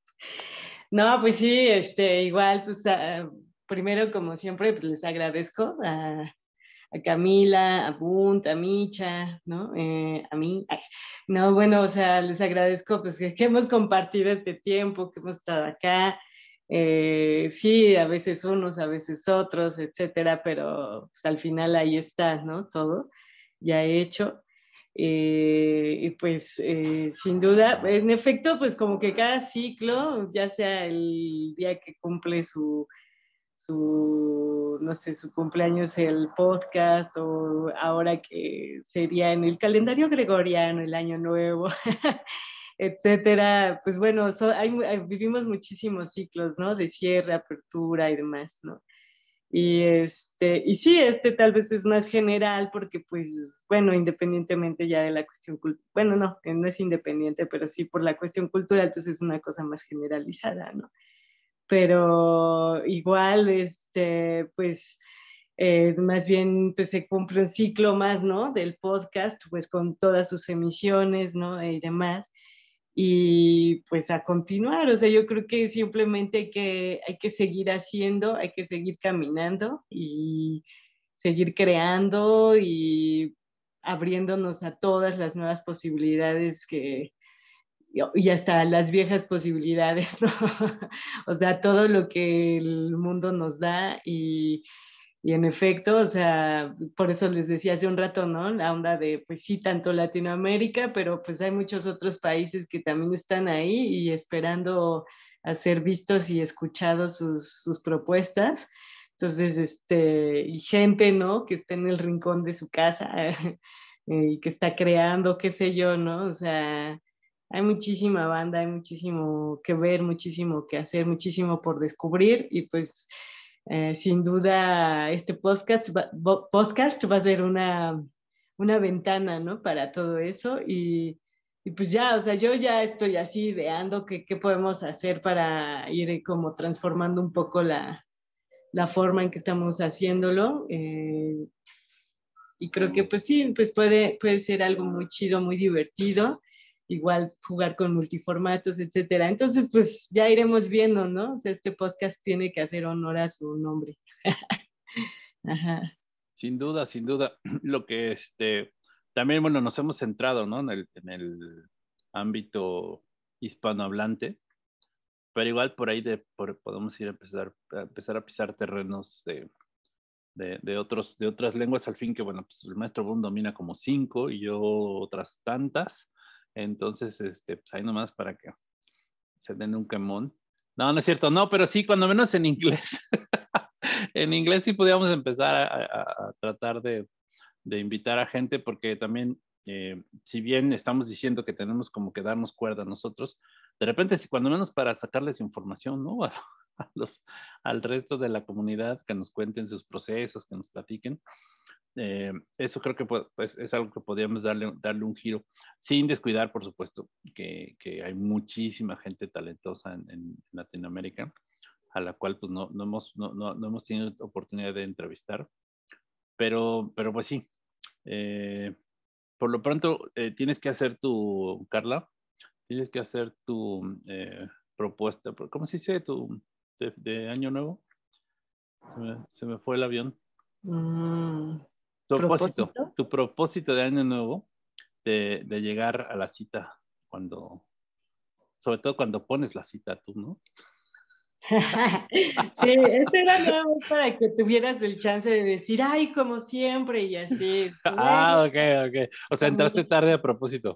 G: No, pues sí, este, igual, pues uh, primero, como siempre, pues les agradezco a, a Camila, a Bunt, a Micha, ¿no? Eh, a mí, ay, no, bueno, o sea, les agradezco pues que, que hemos compartido este tiempo, que hemos estado acá. Eh, sí, a veces unos, a veces otros, etcétera, pero pues, al final ahí está, ¿no? Todo ya hecho. Eh, y pues eh, sin duda, en efecto, pues como que cada ciclo, ya sea el día que cumple su, su, no sé, su cumpleaños el podcast o ahora que sería en el calendario gregoriano el año nuevo, etcétera, pues bueno, so, hay, vivimos muchísimos ciclos, ¿no? De cierre, apertura y demás, ¿no? Y, este, y sí, este tal vez es más general porque, pues, bueno, independientemente ya de la cuestión cultural, bueno, no, no es independiente, pero sí por la cuestión cultural, pues es una cosa más generalizada, ¿no? Pero igual, este, pues, eh, más bien, pues se cumple un ciclo más, ¿no? Del podcast, pues con todas sus emisiones, ¿no? Y demás. Y pues a continuar, o sea, yo creo que simplemente hay que, hay que seguir haciendo, hay que seguir caminando y seguir creando y abriéndonos a todas las nuevas posibilidades que, y hasta las viejas posibilidades, ¿no? O sea, todo lo que el mundo nos da y, y en efecto, o sea, por eso les decía hace un rato, ¿no? La onda de, pues sí, tanto Latinoamérica, pero pues hay muchos otros países que también están ahí y esperando a ser vistos y escuchados sus, sus propuestas. Entonces, este, y gente, ¿no? Que está en el rincón de su casa y que está creando, qué sé yo, ¿no? O sea, hay muchísima banda, hay muchísimo que ver, muchísimo que hacer, muchísimo por descubrir y pues eh, sin duda este podcast va, podcast va a ser una, una ventana, ¿no? Para todo eso y, y, pues ya, o sea, yo ya estoy así ideando qué podemos hacer para ir como transformando un poco la, la forma en que estamos haciéndolo. Eh, y creo que pues sí, pues puede, puede ser algo muy chido, muy divertido, igual jugar con multiformatos, etcétera. Entonces, pues ya iremos viendo, ¿no? O sea, este podcast tiene que hacer honor a su nombre. Ajá.
E: Sin duda, sin duda. Lo que este, también, bueno, nos hemos centrado, ¿no? En el, en el ámbito hispanohablante, pero igual por ahí de, por, podemos ir a empezar, a empezar a pisar terrenos de, de, de, otros, de otras lenguas, al fin que, bueno, pues el maestro Boone domina como cinco y yo otras tantas. Entonces, este, pues ahí nomás para que se den un quemón. No, no es cierto, no, pero sí, cuando menos en inglés. En inglés sí podíamos empezar a, a, a tratar de, de invitar a gente, porque también, eh, si bien estamos diciendo que tenemos como que darnos cuerda nosotros, de repente, si cuando menos para sacarles información, ¿no? A, a los, al resto de la comunidad, que nos cuenten sus procesos, que nos platiquen. Eh, eso creo que pues, es algo que podríamos darle, darle un giro, sin descuidar, por supuesto, que, que hay muchísima gente talentosa en, en Latinoamérica, a la cual pues no, no, hemos, no, no, no hemos tenido oportunidad de entrevistar, pero, pero pues sí, eh, por lo pronto eh, tienes que hacer tu, Carla, tienes que hacer tu eh, propuesta, ¿cómo se dice? Tu, de, de año nuevo, se me, se me fue el avión.
G: Mm,
E: Tu propósito,
G: ¿propósito?
E: tu propósito de año nuevo, de, de llegar a la cita cuando, sobre todo cuando pones la cita tú, ¿no?
G: Sí, esto era nada más para que tuvieras el chance de decir, ay, como siempre, y así.
E: Ah, ok, ok. O sea, entraste tarde a propósito.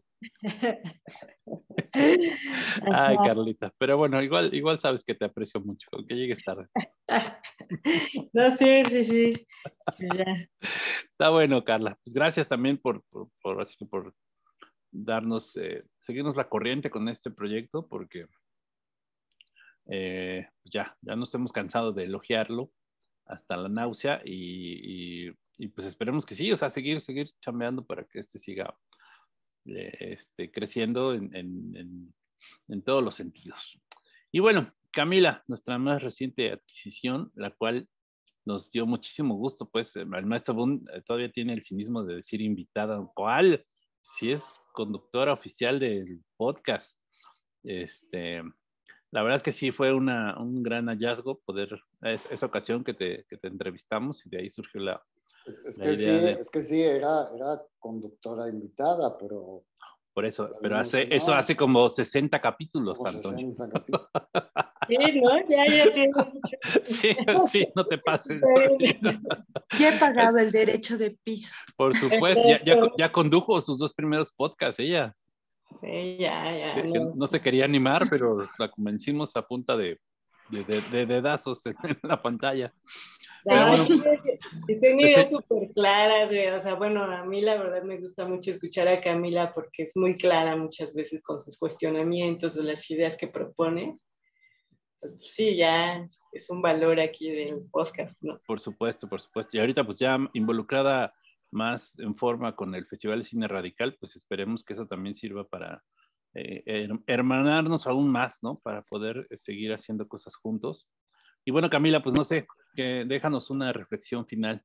E: Ay, Carlita. Pero bueno, igual, igual sabes que te aprecio mucho, aunque llegues tarde.
G: No, sí, sí, sí. Pues ya.
E: Está bueno, Carla. Pues gracias también por, por, por, así que por darnos, eh, seguirnos la corriente con este proyecto, porque eh, ya, ya nos hemos cansado de elogiarlo hasta la náusea y, y, y pues esperemos que sí, o sea, seguir, seguir chambeando para que este siga eh, este, creciendo en, en, en, en todos los sentidos. Y bueno, Camila, nuestra más reciente adquisición, la cual nos dio muchísimo gusto, pues el maestro Boone todavía tiene el cinismo de decir invitada, ¿cuál? Si es conductora oficial del podcast. Este, la verdad es que sí fue una, un gran hallazgo poder, es, esa ocasión que te, que te entrevistamos y de ahí surgió la,
D: Es, es
E: la
D: que
E: idea
D: sí,
E: de...
D: es que sí, era, era conductora invitada, pero...
E: Por eso,
D: ya
E: pero
D: vimos
E: hace,
D: que
E: eso
D: no,
E: hace como sesenta capítulos,
D: como
E: Antonio.
D: sesenta capítulos.
G: Sí, ¿no? Ya, ya tiene mucho.
E: Sí, sí, no te pases. Sí.
F: Ya he pagado el derecho de piso.
E: Por supuesto, ya, ya, ya condujo sus dos primeros podcasts ella.
G: Sí, ya, ya.
E: Que, que
G: No.
E: no se quería animar, pero la convencimos a punta de, de, de, de dedazos en la pantalla. Pero
G: Ah,
E: bueno,
G: sí, tiene ideas
E: ese,
G: súper claras, eh, o sea, bueno, a mí la verdad me gusta mucho escuchar a Camila porque es muy clara muchas veces con sus cuestionamientos o las ideas que propone. Pues, sí, ya es un valor aquí del podcast, ¿no?
E: por supuesto, por supuesto. Y ahorita pues ya involucrada más en forma con el Festival de Cine Radical, pues esperemos que eso también sirva para eh, hermanarnos aún más, ¿no? Para poder seguir haciendo cosas juntos. Y bueno, Camila, pues no sé, que déjanos una reflexión final.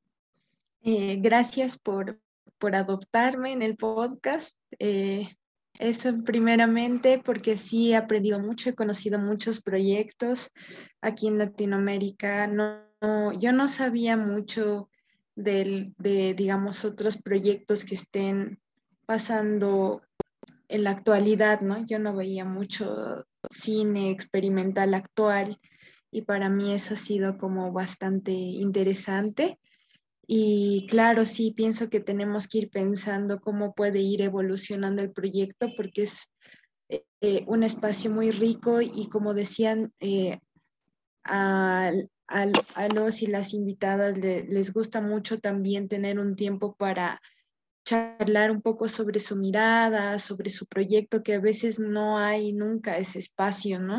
F: Eh, gracias por, por adoptarme en el podcast. Eh, eso primeramente porque sí he aprendido mucho, he conocido muchos proyectos aquí en Latinoamérica. No, no, yo no sabía mucho del, de, digamos, otros proyectos que estén pasando en la actualidad, ¿no? Yo no veía mucho cine experimental actual y para mí eso ha sido como bastante interesante. Y claro, sí, pienso que tenemos que ir pensando cómo puede ir evolucionando el proyecto porque es eh, un espacio muy rico y como decían eh, a, a, a, los y las invitadas le, les gusta mucho también tener un tiempo para charlar un poco sobre su mirada, sobre su proyecto, que a veces no hay nunca ese espacio, ¿no?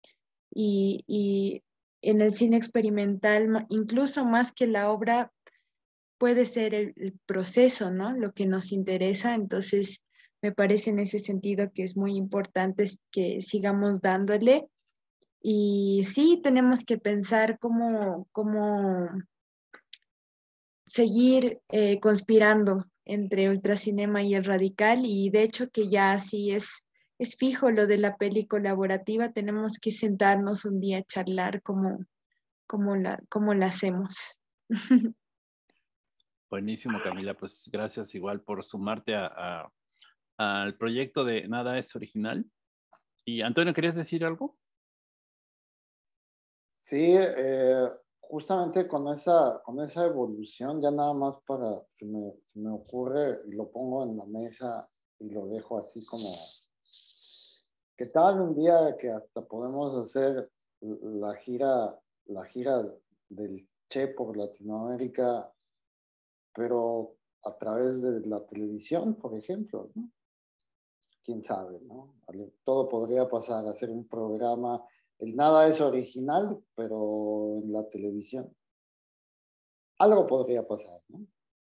F: Y, y en el cine experimental, incluso más que la obra, puede ser el, el proceso, ¿no? Lo que nos interesa. Entonces, me parece en ese sentido que es muy importante que sigamos dándole. Y sí, tenemos que pensar cómo, cómo seguir eh, conspirando entre Ultracinema y el Radical. Y de hecho que ya así es, es fijo lo de la peli colaborativa. Tenemos que sentarnos un día a charlar cómo, cómo, la, cómo la hacemos.
E: Buenísimo, Camila. Pues gracias igual por sumarte a, a, al proyecto de Nada es Original. Y Antonio, ¿querías decir algo?
D: Sí, eh, justamente con esa, con esa evolución, ya nada más para, se me, se me ocurre y lo pongo en la mesa y lo dejo así como, ¿qué tal un día que hasta podemos hacer la gira, la gira del Che por Latinoamérica, pero a través de la televisión, por ejemplo, ¿no? Quién sabe, ¿no? Todo podría pasar, hacer un programa, el Nada es Original, pero en la televisión. Algo podría pasar, ¿no?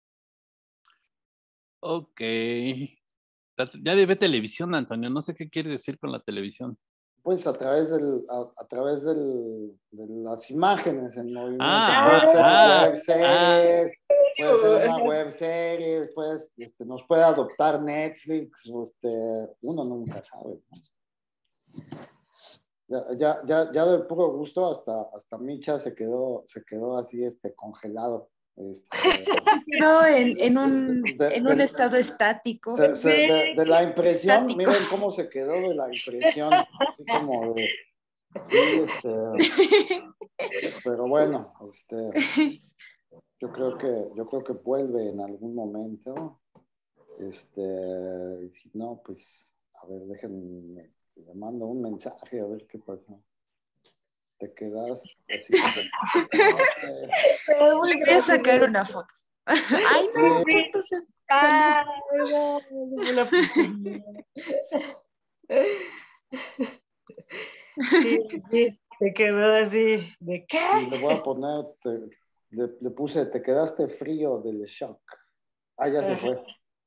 E: Ok. Ya debe televisión, Antonio. No sé qué quiere decir con la televisión.
D: Pues a través, del, a, a través del, de las imágenes en movimiento.
E: Ah,
D: puede ser
E: ah,
D: web series,
E: ah.
D: puede ser una web serie, pues, este, nos puede adoptar Netflix, este, uno nunca sabe, ¿no? Ya, ya, ya, ya del puro gusto hasta, hasta Micha se quedó, se quedó así este, congelado. Este,
F: quedó en, en, un,
D: de,
F: en
D: de,
F: un estado estático.
D: Se, se, de, de la impresión,
F: Estático.
D: miren cómo se quedó de la impresión, así como de, sí, este, pero bueno, este, yo creo que, yo creo que vuelve en algún momento, este, y si no, pues, a ver, déjenme, le mando un mensaje a ver qué pasó. Te quedas así como,
F: voy a sacar una foto. Ay, no,
D: sí.
F: justo se
G: Ah,
F: salió.
G: no, Sí, sí, se quedó así, ¿de qué?
D: Y le voy a poner, te, le, le puse, te quedaste frío del shock. Ah, ya se fue.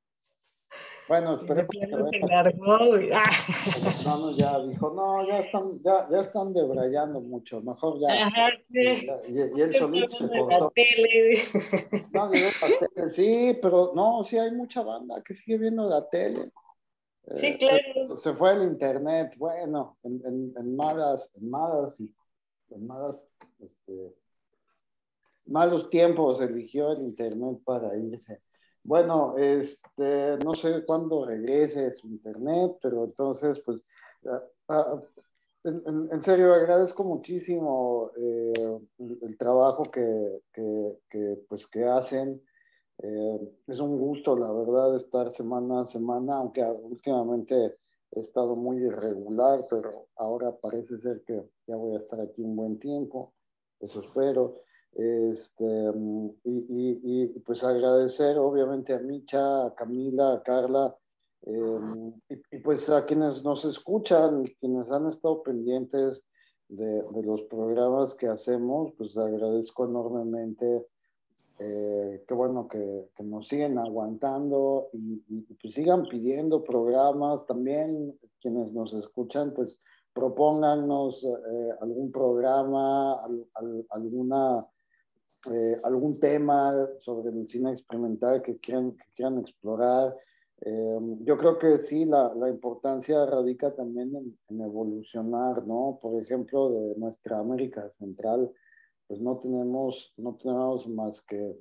D: Bueno, esperemos que
G: plano se
D: venga.
G: largó, güey. Ah.
D: No, no, ya dijo, no, ya están, ya, ya están debrayando mucho, mejor ya.
G: Ajá, sí.
D: Ya, y, y él solito se
G: de
D: cortó.
G: la tele.
D: Nadie ve la tele, sí, pero no, sí hay mucha banda que sigue viendo la tele.
G: Sí,
D: Eh,
G: claro.
D: se, se fue el internet, bueno, en, en, en malas, en malas y en malas, este, malos tiempos eligió el internet para irse. Bueno, este, no sé cuándo regrese su internet, pero entonces, pues, uh, uh, en, en, en serio, agradezco muchísimo eh, el, el trabajo que, que, que, pues, que hacen. Eh, es un gusto, la verdad, estar semana a semana, aunque últimamente he estado muy irregular, pero ahora parece ser que ya voy a estar aquí un buen tiempo, eso espero. Este, y, y, y pues agradecer obviamente a Micha, a Camila, a Carla, eh, y, y pues a quienes nos escuchan, quienes han estado pendientes de, de los programas que hacemos, pues agradezco enormemente. Eh, qué bueno que, que nos siguen aguantando y, y pues sigan pidiendo programas. También quienes nos escuchan, pues propónganos eh, algún programa, al, al, alguna, eh, algún tema sobre el cine experimental que quieran, que quieran explorar. Eh, yo creo que sí, la, la importancia radica también en, en evolucionar, ¿no? Por ejemplo, de nuestra América Central, pues no tenemos, no tenemos más que,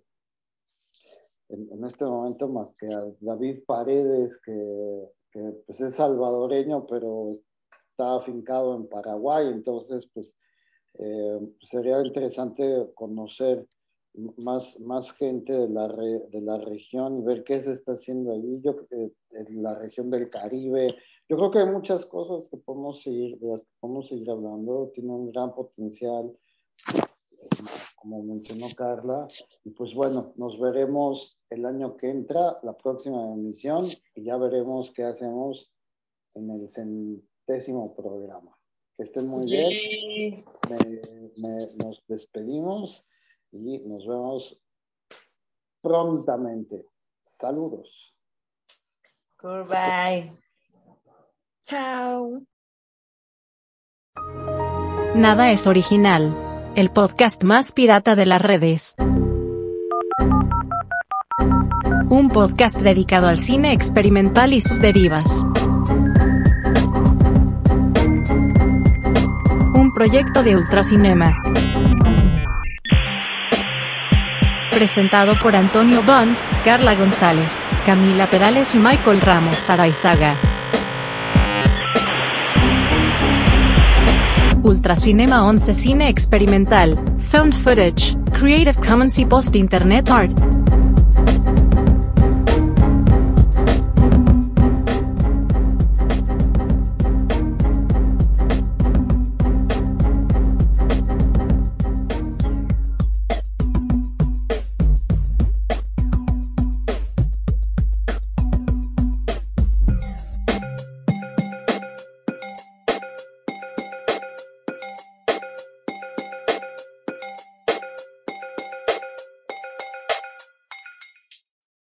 D: en, en este momento, más que a David Paredes, que, que pues es salvadoreño, pero está afincado en Paraguay, entonces pues eh, sería interesante conocer más, más gente de la, re, de la región y ver qué se está haciendo allí, yo, eh, en la región del Caribe. Yo creo que hay muchas cosas que podemos seguir, de las que podemos seguir hablando, tiene un gran potencial, como mencionó Carla, y pues bueno, nos veremos el año que entra, la próxima emisión, y ya veremos qué hacemos en el centésimo programa. Que estén muy bien, me, me, nos despedimos y nos vemos prontamente. Saludos.
G: Goodbye.
F: Chao.
A: Nada es original. El podcast más pirata de las redes. Un podcast dedicado al cine experimental y sus derivas. Un proyecto de Ultracinema. Presentado por Antonio Bond, Carla González, Camila Perales y Michael Ramos Araizaga. Ultracinema once Cine experimental, Found Footage, Creative Commons y Post Internet Art.